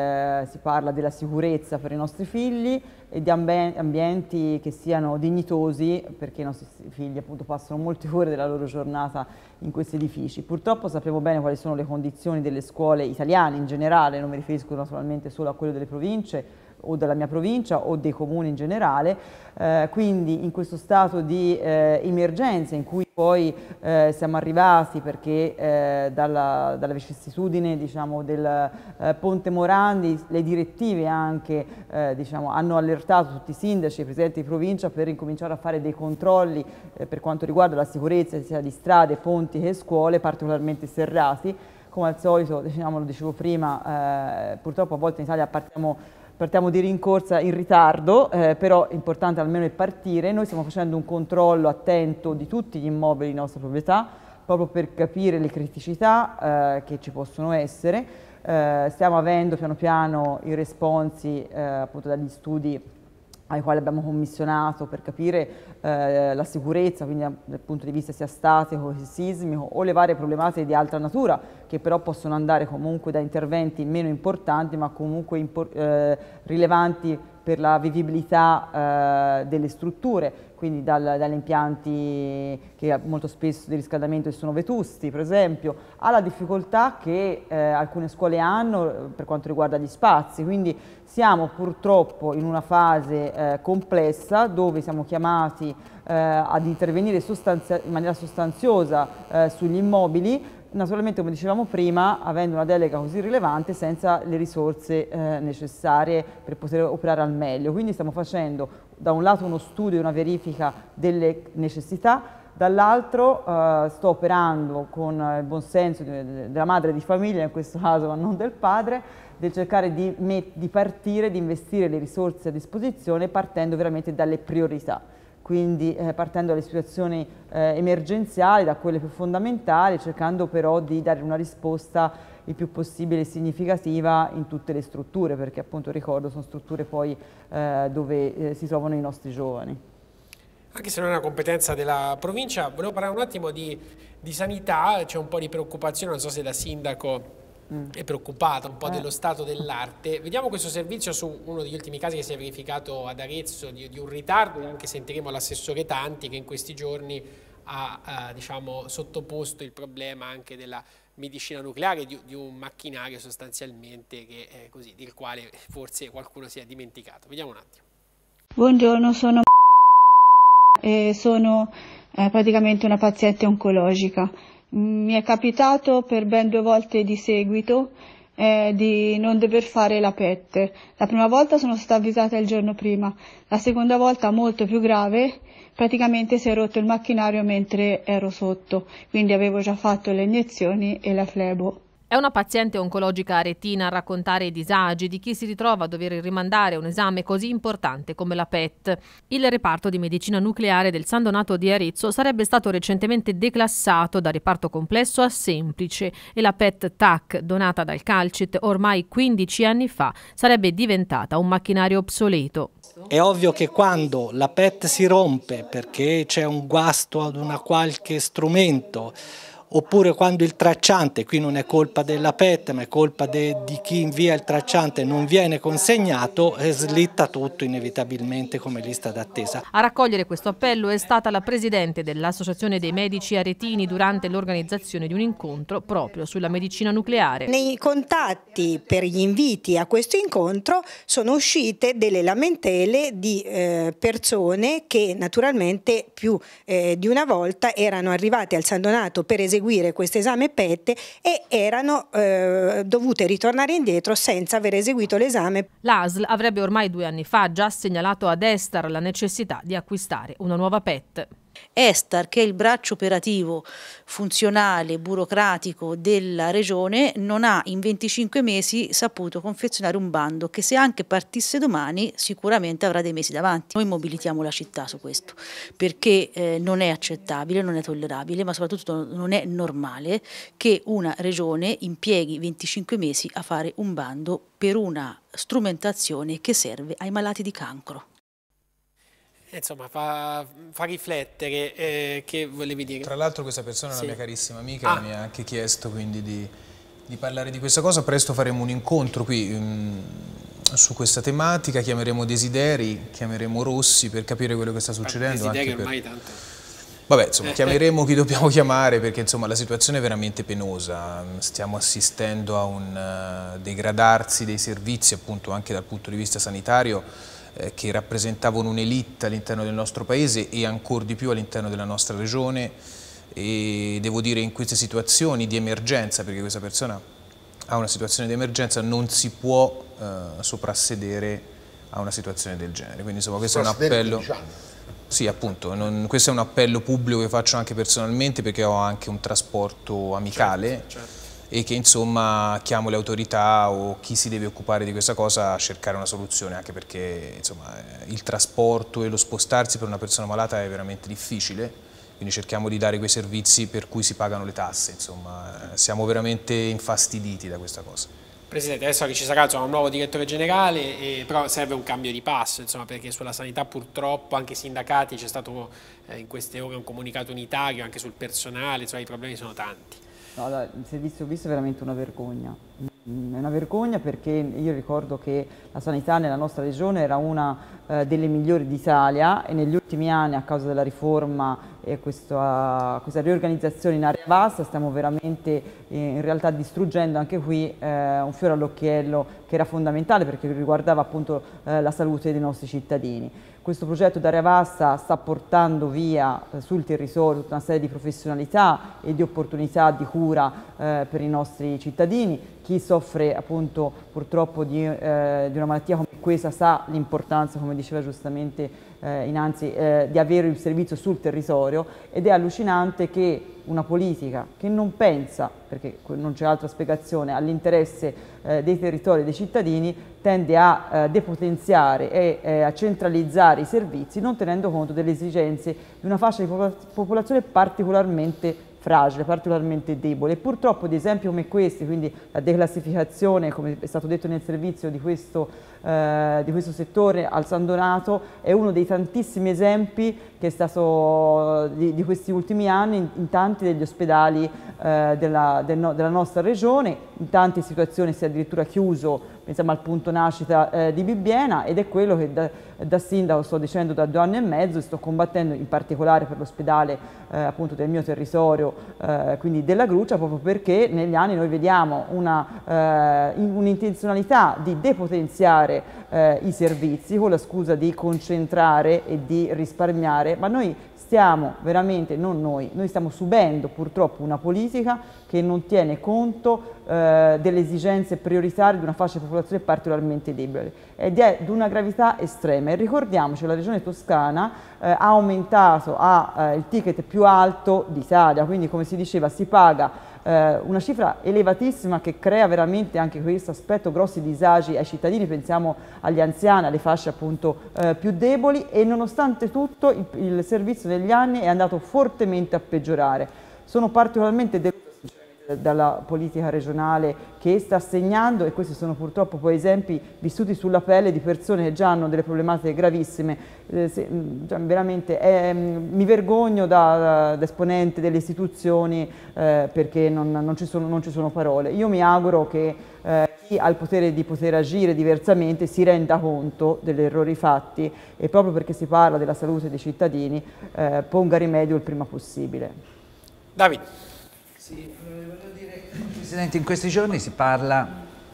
si parla della sicurezza per i nostri figli e di ambienti che siano dignitosi, perché i nostri figli appunto passano molte ore della loro giornata in questi edifici. Purtroppo sappiamo bene quali sono le condizioni delle scuole italiane in generale, non mi riferisco naturalmente solo a quelle delle province o della mia provincia o dei comuni in generale, quindi in questo stato di emergenza in cui poi siamo arrivati perché dalla vicissitudine, diciamo, del Ponte Morandi, le direttive anche diciamo, hanno allertato tutti i sindaci e i presidenti di provincia per incominciare a fare dei controlli per quanto riguarda la sicurezza sia di strade, ponti che scuole particolarmente serrati. Come al solito, diciamo, lo dicevo prima, purtroppo a volte in Italia partiamo di rincorsa in ritardo, però è importante almeno il partire. Noi stiamo facendo un controllo attento di tutti gli immobili di nostra proprietà, proprio per capire le criticità che ci possono essere. Stiamo avendo piano piano i responsi appunto dagli studi ai quali abbiamo commissionato per capire la sicurezza, quindi dal punto di vista sia statico che sismico, o le varie problematiche di altra natura, che però possono andare comunque da interventi meno importanti, ma comunque rilevanti per la vivibilità delle strutture, quindi dagli impianti che molto spesso di riscaldamento sono vetusti, per esempio, alla difficoltà che alcune scuole hanno per quanto riguarda gli spazi. Quindi siamo purtroppo in una fase complessa dove siamo chiamati ad intervenire in maniera sostanziosa sugli immobili, naturalmente, come dicevamo prima, avendo una delega così rilevante senza le risorse necessarie per poter operare al meglio. Quindi stiamo facendo da un lato uno studio e una verifica delle necessità, dall'altro sto operando con il buon senso della madre di famiglia in questo caso, ma non del padre, del cercare di partire, di investire le risorse a disposizione partendo veramente dalle priorità. Quindi partendo dalle situazioni emergenziali, da quelle più fondamentali, cercando però di dare una risposta il più possibile significativa in tutte le strutture, perché appunto ricordo sono strutture poi dove si trovano i nostri giovani. Anche se non è una competenza della provincia, volevo parlare un attimo di sanità. C'è un po' di preoccupazione, non so se da sindaco è preoccupata un po' dello stato dell'arte. Vediamo questo servizio su uno degli ultimi casi che si è verificato ad Arezzo di un ritardo, e anche sentiremo l'assessore Tanti che in questi giorni ha diciamo, sottoposto il problema anche della medicina nucleare, di un macchinario sostanzialmente che, così, del quale forse qualcuno si è dimenticato. Vediamo un attimo. Buongiorno, sono praticamente una paziente oncologica. Mi è capitato per ben 2 volte di seguito di non dover fare la PET. La prima volta sono stata avvisata il giorno prima, la seconda volta molto più grave, praticamente si è rotto il macchinario mentre ero sotto, quindi avevo già fatto le iniezioni e la flebo. È una paziente oncologica aretina a raccontare i disagi di chi si ritrova a dover rimandare un esame così importante come la PET. Il reparto di medicina nucleare del San Donato di Arezzo sarebbe stato recentemente declassato da reparto complesso a semplice e la PET TAC, donata dal Calcit ormai 15 anni fa, sarebbe diventata un macchinario obsoleto. È ovvio che quando la PET si rompe perché c'è un guasto ad una qualche strumento, oppure quando il tracciante, qui non è colpa della PET ma è colpa di chi invia il tracciante, non viene consegnato, slitta tutto inevitabilmente come lista d'attesa. A raccogliere questo appello è stata la presidente dell'Associazione dei Medici Aretini durante l'organizzazione di un incontro proprio sulla medicina nucleare. Nei contatti per gli inviti a questo incontro sono uscite delle lamentele di persone che naturalmente più di una volta erano arrivate al San Donato per eseguire questo esame PET e erano dovute ritornare indietro senza aver eseguito l'esame. L'ASL avrebbe ormai 2 anni fa già segnalato ad Estar la necessità di acquistare una nuova PET. Estar, che è il braccio operativo funzionale burocratico della regione, non ha in 25 mesi saputo confezionare un bando che, se anche partisse domani, sicuramente avrà dei mesi davanti. Noi mobilitiamo la città su questo perché non è accettabile, non è tollerabile, ma soprattutto non è normale che una regione impieghi 25 mesi a fare un bando per una strumentazione che serve ai malati di cancro. Insomma, fa riflettere. Che volevi dire? Tra l'altro questa persona è una mia carissima amica, mi ha anche chiesto quindi di parlare di questa cosa. Presto faremo un incontro qui su questa tematica, chiameremo Desideri, chiameremo Rossi per capire quello che sta succedendo. Desideri anche ormai tanto. Vabbè, insomma, chiameremo chi dobbiamo chiamare, perché insomma la situazione è veramente penosa. Stiamo assistendo a un degradarsi dei servizi, appunto anche dal punto di vista sanitario, che rappresentavano un'elite all'interno del nostro paese e ancora di più all'interno della nostra regione, e devo dire in queste situazioni di emergenza, perché questa persona ha una situazione di emergenza, non si può soprassedere a una situazione del genere. Quindi insomma questo è un appello. Sì, appunto, questo è un appello pubblico che faccio anche personalmente, perché ho anche un trasporto amicale, certo. E che insomma chiamo le autorità o chi si deve occupare di questa cosa a cercare una soluzione, anche perché insomma il trasporto e lo spostarsi per una persona malata è veramente difficile, quindi cerchiamo di dare quei servizi per cui si pagano le tasse, insomma siamo veramente infastiditi da questa cosa. Presidente, adesso che ci sarà un nuovo direttore generale, però serve un cambio di passo, insomma, perché sulla sanità purtroppo anche i sindacati c'è stato in queste ore un comunicato unitario anche sul personale, insomma i problemi sono tanti. No, il servizio visto è veramente una vergogna. È una vergogna perché io ricordo che la sanità nella nostra regione era una delle migliori d'Italia, e negli ultimi anni, a causa della riforma e questa riorganizzazione in area vasta, stiamo veramente in realtà distruggendo anche qui un fiore all'occhiello che era fondamentale, perché riguardava appunto la salute dei nostri cittadini. Questo progetto d'area vasta sta portando via sul territorio tutta una serie di professionalità e di opportunità di cura per i nostri cittadini. Chi soffre appunto purtroppo di una malattia come questa sa l'importanza, come diceva giustamente innanzi, di avere il servizio sul territorio, ed è allucinante che una politica che non pensa, perché non c'è altra spiegazione, all'interesse dei territori e dei cittadini, tende a depotenziare e a centralizzare i servizi, non tenendo conto delle esigenze di una fascia di popolazione particolarmente fragile, particolarmente debole. E purtroppo di esempi come questi, quindi la declassificazione, come è stato detto nel servizio, di questo settore al San Donato, è uno dei tantissimi esempi che è stato di questi ultimi anni in tanti degli ospedali della nostra regione. In tante situazioni si è addirittura chiuso, pensiamo al punto nascita di Bibbiena, ed è quello che da sindaco sto dicendo da 2 anni e mezzo, e sto combattendo in particolare per l'ospedale appunto del mio territorio, quindi della Gruccia, proprio perché negli anni noi vediamo un'intenzionalità di depotenziare i servizi con la scusa di concentrare e di risparmiare, ma noi stiamo veramente, non noi stiamo subendo purtroppo una politica che non tiene conto delle esigenze prioritarie di una fascia di popolazione particolarmente debole, ed è di una gravità estrema. E ricordiamoci, la regione Toscana ha aumentato il ticket più alto d'Italia, quindi come si diceva si paga una cifra elevatissima che crea veramente anche questo aspetto grossi disagi ai cittadini, pensiamo agli anziani, alle fasce appunto più deboli, e nonostante tutto il servizio negli anni è andato fortemente a peggiorare. Sono particolarmente delusa dalla politica regionale che sta segnando, e questi sono purtroppo poi esempi vissuti sulla pelle di persone che già hanno delle problematiche gravissime. Veramente mi vergogno da esponente delle istituzioni perché non ci sono parole. Io mi auguro che chi ha il potere di poter agire diversamente si renda conto degli errori fatti, e proprio perché si parla della salute dei cittadini ponga rimedio il prima possibile. Davide. Sì, volevo dire, Presidente, in questi giorni si parla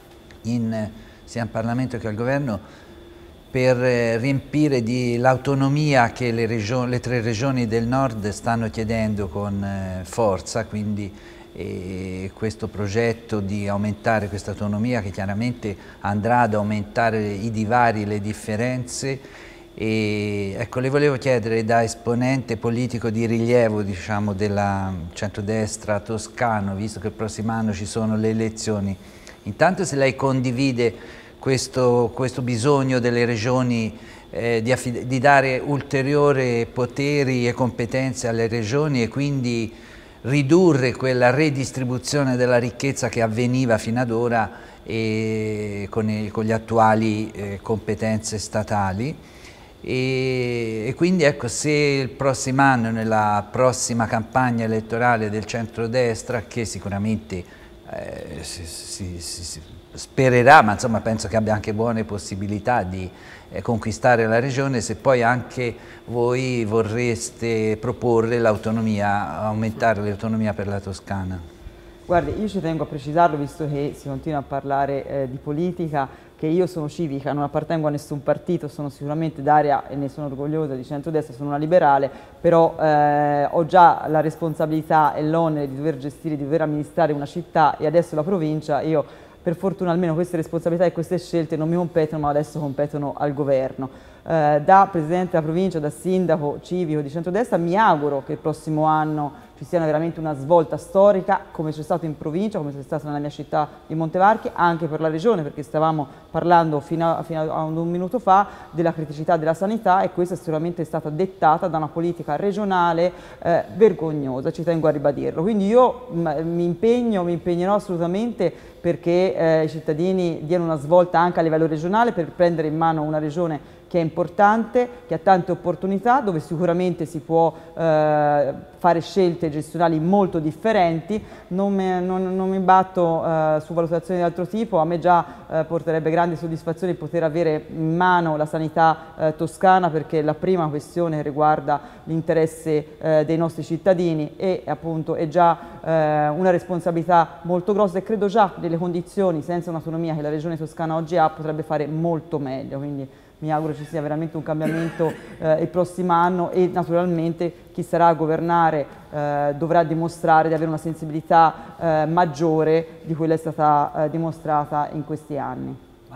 sia in Parlamento che al Governo per riempire l'autonomia che le 3 regioni del nord stanno chiedendo con forza, quindi questo progetto di aumentare questa autonomia, che chiaramente andrà ad aumentare i divari, le differenze. E ecco, le volevo chiedere, da esponente politico di rilievo, diciamo, della centrodestra toscano, visto che il prossimo anno ci sono le elezioni, intanto se lei condivide questo bisogno delle regioni di dare ulteriori poteri e competenze alle regioni, e quindi ridurre quella redistribuzione della ricchezza che avveniva fino ad ora con le attuali competenze statali. E quindi ecco, se il prossimo anno, nella prossima campagna elettorale del centrodestra, che sicuramente si spererà, ma insomma penso che abbia anche buone possibilità di conquistare la regione, se poi anche voi vorreste proporre l'autonomia, aumentare l'autonomia per la Toscana. Guardi, io ci tengo a precisarlo, visto che si continua a parlare di politica, che io sono civica, non appartengo a nessun partito, sono sicuramente d'area e ne sono orgogliosa di centrodestra, sono una liberale, però ho già la responsabilità e l'onere di dover gestire, di dover amministrare una città e adesso la provincia. Io per fortuna almeno queste responsabilità e queste scelte non mi competono, ma adesso competono al governo. Da Presidente della provincia, da Sindaco civico di centrodestra, mi auguro che il prossimo anno ci sia veramente una svolta storica, come c'è stato in provincia, come c'è stato nella mia città di Montevarchi, anche per la regione, perché stavamo parlando fino a un minuto fa della criticità della sanità, e questa sicuramente è stata dettata da una politica regionale vergognosa, ci tengo a ribadirlo. Quindi io mi impegnerò assolutamente perché i cittadini diano una svolta anche a livello regionale, per prendere in mano una regione che è importante, che ha tante opportunità, dove sicuramente si può fare scelte gestionali molto differenti. Non mi batto su valutazioni di altro tipo, a me già porterebbe grande soddisfazione poter avere in mano la sanità toscana, perché la prima questione riguarda l'interesse dei nostri cittadini e appunto è già una responsabilità molto grossa, e credo già nelle condizioni, senza un'autonomia che la regione toscana oggi ha, potrebbe fare molto meglio. Quindi mi auguro ci sia veramente un cambiamento il prossimo anno, e naturalmente chi sarà a governare dovrà dimostrare di avere una sensibilità maggiore di quella è stata dimostrata in questi anni.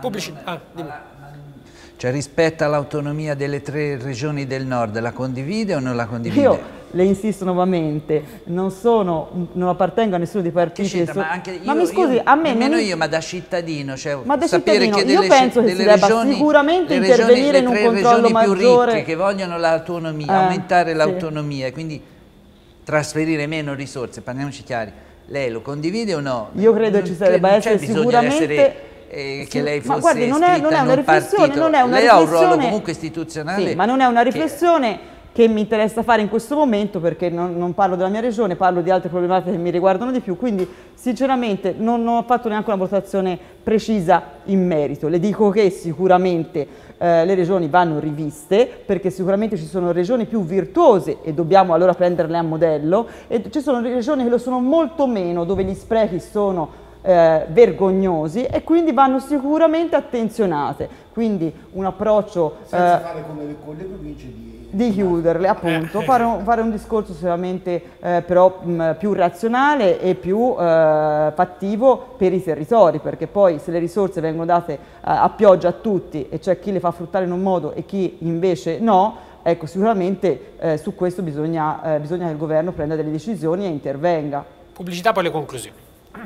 Cioè, rispetto all'autonomia delle 3 regioni del nord, la condivide o non la condivide? Io le insisto nuovamente, non appartengo a nessuno dei partiti. Ma mi scusi, a me nemmeno io, ma da cittadino, cioè, ma da sapere cittadino, che io penso che si debba sicuramente intervenire in un controllo maggiore. più ricche che vogliono l'autonomia, aumentare l'autonomia, quindi trasferire meno risorse, parliamoci chiari. Lei lo condivide o no? Io credo che ci debba essere sicuramente. Che lei fosse, ma guardi, non è una riflessione, lei ha un ruolo comunque istituzionale. Sì, ma non è una riflessione che mi interessa fare in questo momento, perché non parlo della mia regione, parlo di altre problematiche che mi riguardano di più, quindi sinceramente non ho fatto neanche una valutazione precisa in merito. Le dico che sicuramente le regioni vanno riviste, perché sicuramente ci sono regioni più virtuose e dobbiamo allora prenderle a modello, e ci sono regioni che lo sono molto meno, dove gli sprechi sono vergognosi, e quindi vanno sicuramente attenzionate. Quindi un approccio senza fare come con le province di chiuderle, appunto, fare un discorso sicuramente però più razionale e più fattivo per i territori, perché poi se le risorse vengono date a pioggia a tutti e c'è chi le fa fruttare in un modo e chi invece no, ecco, sicuramente su questo bisogna che il governo prenda delle decisioni e intervenga. Pubblicità, poi le conclusioni.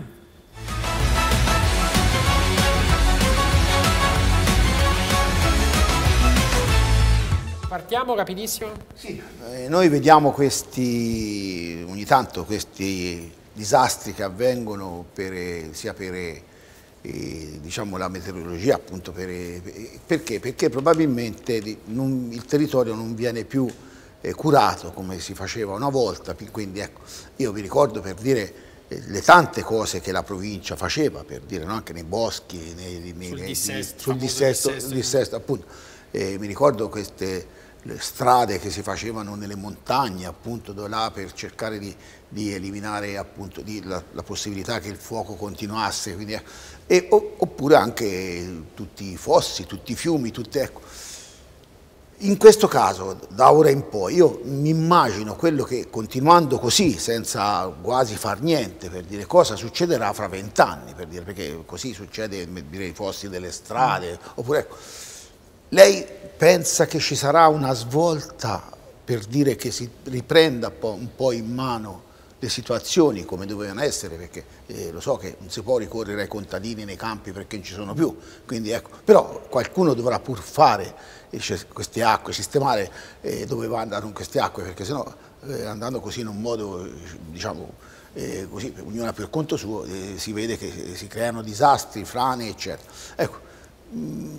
Partiamo rapidissimo. Sì, noi vediamo ogni tanto questi disastri che avvengono sia per diciamo, la meteorologia, appunto, perché? Perché probabilmente il territorio non viene più curato come si faceva una volta. Quindi ecco, io vi ricordo, per dire, le tante cose che la provincia faceva, per dire, no? Anche nei boschi, sul dissesto, appunto. Mi ricordo le strade che si facevano nelle montagne, appunto, là, per cercare di eliminare, appunto, la possibilità che il fuoco continuasse, quindi, oppure anche tutti i fossi, tutti i fiumi, ecco. In questo caso, da ora in poi, io mi immagino quello che, continuando così, senza quasi far niente, per dire, cosa succederà fra 20 anni, per dire, perché così succede, direi, i fossi delle strade, oppure, ecco. Lei pensa che ci sarà una svolta, per dire, che si riprenda un po' in mano le situazioni come dovevano essere, perché lo so che non si può ricorrere ai contadini nei campi perché non ci sono più, quindi ecco, però qualcuno dovrà pur fare queste acque, sistemare dove andare con queste acque, perché sennò andando così in un modo, diciamo, così, ognuno per conto suo, si vede che si creano disastri, frane, eccetera. Ecco,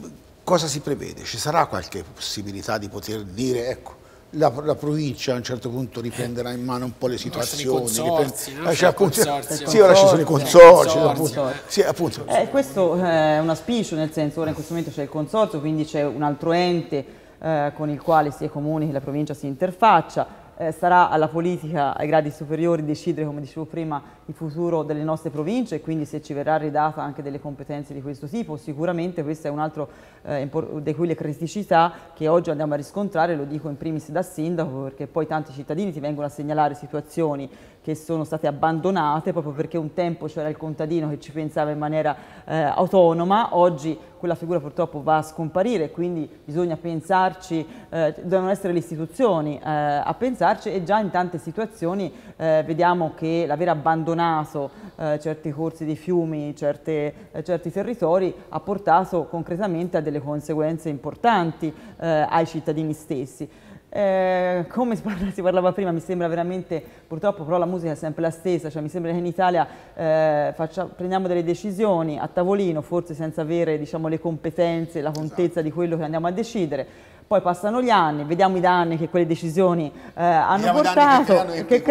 cosa si prevede? Ci sarà qualche possibilità di poter dire, ecco, la provincia a un certo punto riprenderà in mano un po' le situazioni, sì, ora ci sono i consorzi, sì, appunto. Questo è un auspicio, nel senso, ora in questo momento c'è il consorzio, quindi c'è un altro ente con il quale sia i comuni che la provincia si interfaccia. Sarà alla politica, ai gradi superiori, decidere, come dicevo prima, il futuro delle nostre province e quindi se ci verrà ridata anche delle competenze di questo tipo. Sicuramente questa è un altro di quelle criticità che oggi andiamo a riscontrare, lo dico in primis da sindaco, perché poi tanti cittadini ti vengono a segnalare situazioni che sono state abbandonate proprio perché un tempo c'era il contadino che ci pensava in maniera autonoma. Oggi quella figura purtroppo va a scomparire, quindi bisogna pensarci, devono essere le istituzioni a pensarci, e già in tante situazioni vediamo che l'aver abbandonato certi corsi dei fiumi, certi territori ha portato concretamente a delle conseguenze importanti ai cittadini stessi. Come si parlava prima, mi sembra veramente, purtroppo però la musica è sempre la stessa, cioè mi sembra che in Italia prendiamo delle decisioni a tavolino, forse senza avere, diciamo, le competenze, la contezza di quello che andiamo a decidere. Poi passano gli anni, vediamo i danni che quelle decisioni hanno portato,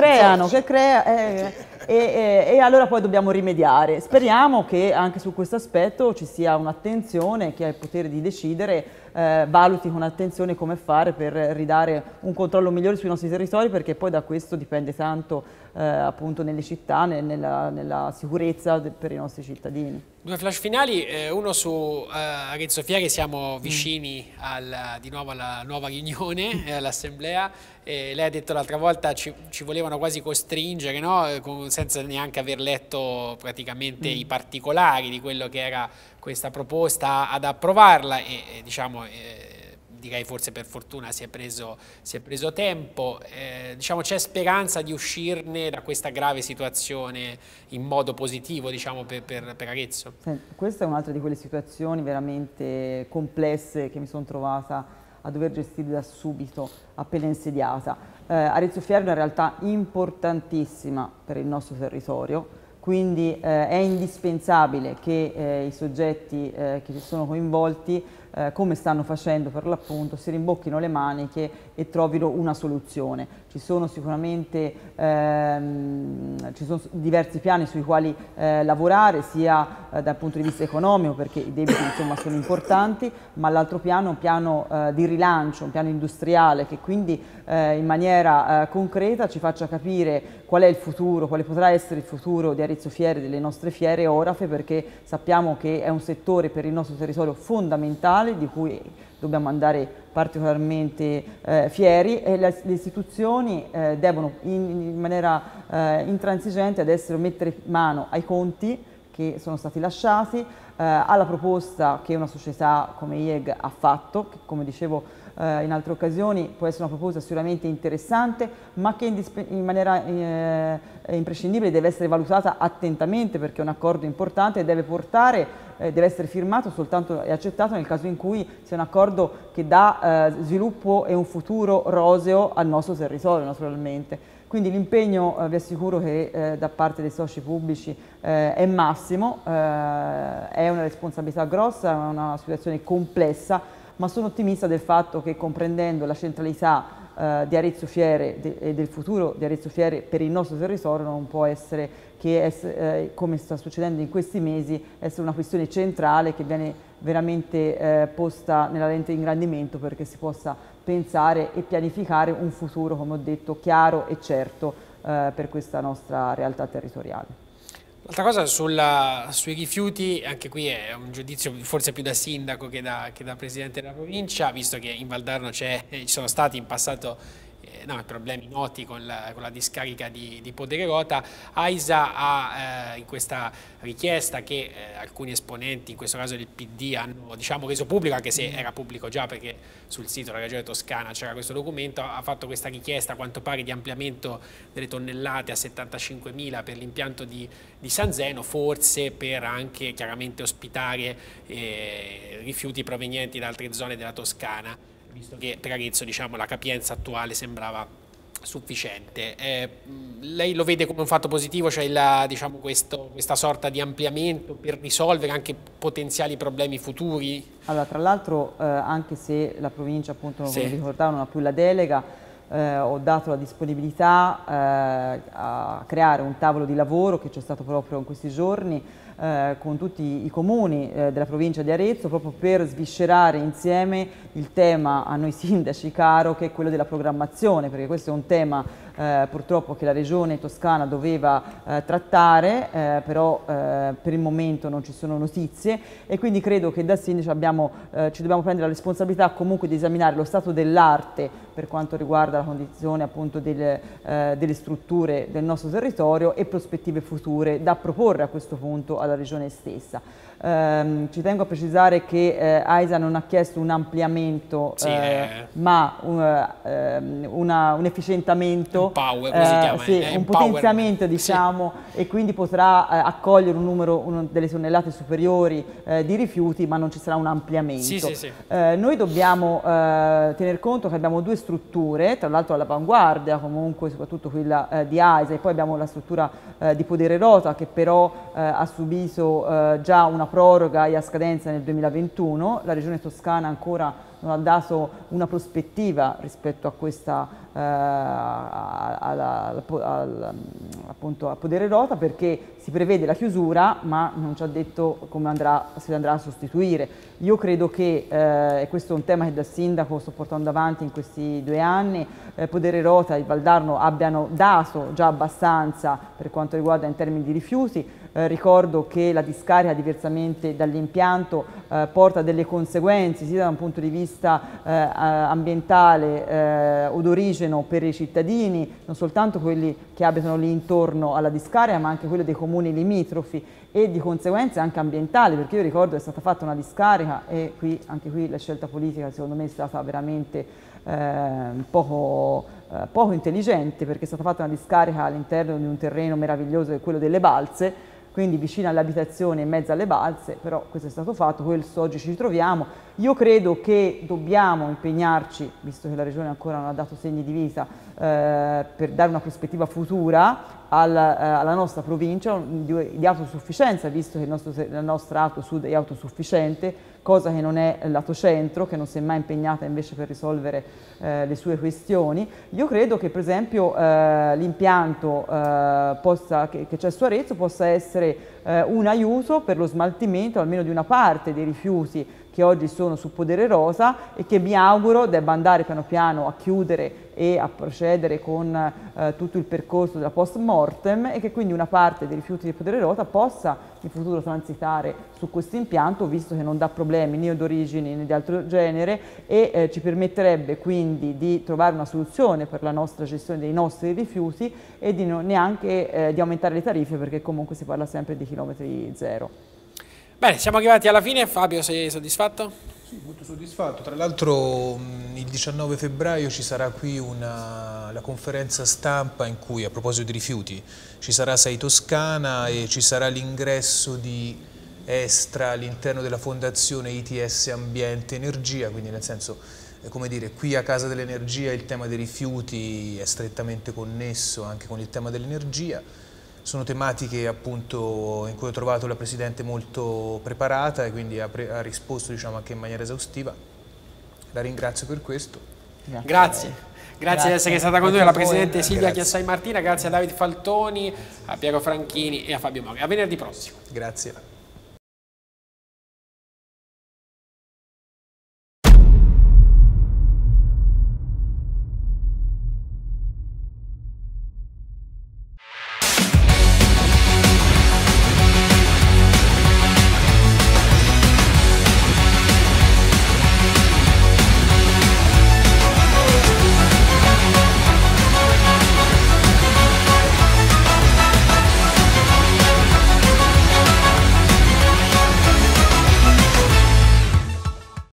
e allora poi dobbiamo rimediare. Speriamo che anche su questo aspetto ci sia un'attenzione, che ha il potere di decidere valuti con attenzione come fare per ridare un controllo migliore sui nostri territori, perché poi da questo dipende tanto appunto nelle città, nella sicurezza per i nostri cittadini. Due flash finali, uno su Arezzo Fiere. Siamo vicini di nuovo alla nuova riunione all'assemblea. Lei ha detto l'altra volta ci volevano quasi costringere, no? Senza neanche aver letto praticamente i particolari di quello che era questa proposta, ad approvarla, e diciamo direi forse per fortuna si è preso tempo. Diciamo, c'è speranza di uscirne da questa grave situazione in modo positivo, diciamo, per Arezzo? Questa è un'altra di quelle situazioni veramente complesse che mi sono trovata a dover gestire da subito, appena insediata. Arezzo Fiere è una realtà importantissima per il nostro territorio, quindi è indispensabile che i soggetti che sono coinvolti, come stanno facendo per l'appunto, si rimbocchino le maniche e trovino una soluzione. Ci sono sicuramente diversi piani sui quali lavorare, sia dal punto di vista economico, perché i debiti insomma sono importanti, ma l'altro piano è un piano di rilancio, un piano industriale che quindi in maniera concreta ci faccia capire qual è il futuro, quale potrà essere il futuro di Arezzo Fiere, delle nostre fiere orafe, perché sappiamo che è un settore per il nostro territorio fondamentale, di cui dobbiamo andare particolarmente fieri, e le istituzioni devono in maniera intransigente adesso mettere mano ai conti che sono stati lasciati, alla proposta che una società come IEG ha fatto, che come dicevo in altre occasioni può essere una proposta sicuramente interessante, ma che in maniera imprescindibile deve essere valutata attentamente, perché è un accordo importante e deve essere firmato soltanto e accettato nel caso in cui sia un accordo che dà sviluppo e un futuro roseo al nostro territorio, naturalmente. Quindi l'impegno, vi assicuro che da parte dei soci pubblici è massimo, è una responsabilità grossa, è una situazione complessa, ma sono ottimista del fatto che, comprendendo la centralità di Arezzo Fiere e del futuro di Arezzo Fiere per il nostro territorio, non può essere che, come sta succedendo in questi mesi, essere una questione centrale che viene veramente posta nella lente di ingrandimento, perché si possa pensare e pianificare un futuro, come ho detto, chiaro e certo per questa nostra realtà territoriale. L'altra cosa sui rifiuti, anche qui è un giudizio forse più da sindaco che da presidente della provincia, visto che in Valdarno ci sono stati in passato problemi noti con la discarica di Poderegota. AISA ha in questa richiesta, che alcuni esponenti, in questo caso del PD, hanno reso pubblico, anche se era pubblico già perché sul sito della Regione Toscana c'era questo documento, ha fatto questa richiesta a quanto pare di ampliamento delle tonnellate a 75.000 per l'impianto di San Zeno, forse per anche chiaramente ospitare rifiuti provenienti da altre zone della Toscana, visto che per Arezzo la capienza attuale sembrava sufficiente. Lei lo vede come un fatto positivo, cioè diciamo questa sorta di ampliamento per risolvere anche potenziali problemi futuri? Allora, tra l'altro, anche se la provincia, appunto, come ricordavo, non ha più la delega, ho dato la disponibilità a creare un tavolo di lavoro che c'è stato proprio in questi giorni con tutti i comuni della provincia di Arezzo, proprio per sviscerare insieme il tema a noi sindaci caro, che è quello della programmazione, perché questo è un tema purtroppo che la Regione Toscana doveva trattare, però per il momento non ci sono notizie, e quindi credo che da sindaci ci dobbiamo prendere la responsabilità comunque di esaminare lo stato dell'arte per quanto riguarda la condizione appunto delle strutture del nostro territorio e prospettive future da proporre a questo punto alla Regione stessa. Ci tengo a precisare che AISA non ha chiesto un ampliamento, ma un efficientamento, un potenziamento, diciamo, e quindi potrà accogliere un delle tonnellate superiori di rifiuti, ma non ci sarà un ampliamento. Noi dobbiamo tener conto che abbiamo due strutture, tra l'altro all'avanguardia comunque, soprattutto quella di AISA, e poi abbiamo la struttura di Podererota, che però ha subito già una proroga e a scadenza nel 2021. La Regione Toscana ancora non ha dato una prospettiva rispetto a questa appunto a Podererota, perché si prevede la chiusura ma non ci ha detto come si andrà a sostituire. Io credo che, e questo è un tema che da sindaco sto portando avanti in questi 2 anni, Podererota e Valdarno abbiano dato già abbastanza per quanto riguarda in termini di rifiuti. Ricordo che la discarica, diversamente dall'impianto, porta delle conseguenze sia da un punto di vista ambientale o d'origine per i cittadini, non soltanto quelli che abitano lì intorno alla discarica, ma anche quelli dei comuni limitrofi, e di conseguenze anche ambientali, perché io ricordo che è stata fatta una discarica e anche qui la scelta politica secondo me è stata veramente poco intelligente, perché è stata fatta una discarica all'interno di un terreno meraviglioso che è quello delle balze, quindi vicino alle abitazioni, in mezzo alle balze, però questo è stato fatto, questo oggi ci ritroviamo. Io credo che dobbiamo impegnarci, visto che la Regione ancora non ha dato segni di vita, per dare una prospettiva futura alla nostra provincia di autosufficienza, visto che la nostra Auto Sud è autosufficiente, cosa che non è il lato centro, che non si è mai impegnata invece per risolvere le sue questioni. Io credo che per esempio l'impianto che c'è su Arezzo possa essere un aiuto per lo smaltimento almeno di una parte dei rifiuti che oggi sono su Podererota, e che mi auguro debba andare piano piano a chiudere e a procedere con tutto il percorso della post mortem, e che quindi una parte dei rifiuti di Podererota possa in futuro transitare su questo impianto, visto che non dà problemi né d'origine né di altro genere, e ci permetterebbe quindi di trovare una soluzione per la nostra gestione dei nostri rifiuti e di neanche di aumentare le tariffe, perché comunque si parla sempre di chilometri zero. Bene, siamo arrivati alla fine. Fabio, sei soddisfatto? Sì, molto soddisfatto. Tra l'altro il 19 febbraio ci sarà qui la conferenza stampa in cui, a proposito di rifiuti, ci sarà Sei Toscana e ci sarà l'ingresso di Estra all'interno della fondazione ITS Ambiente Energia, quindi nel senso, come dire, qui a Casa dell'Energia il tema dei rifiuti è strettamente connesso anche con il tema dell'energia. Sono tematiche appunto in cui ho trovato la Presidente molto preparata e quindi ha risposto, diciamo, anche in maniera esaustiva. La ringrazio per questo. Grazie di essere stata con noi la Presidente Silvia Chiassai Martina, grazie a Davide Faltoni, a Piero Franchini e a Fabio Mori. A venerdì prossimo. Grazie.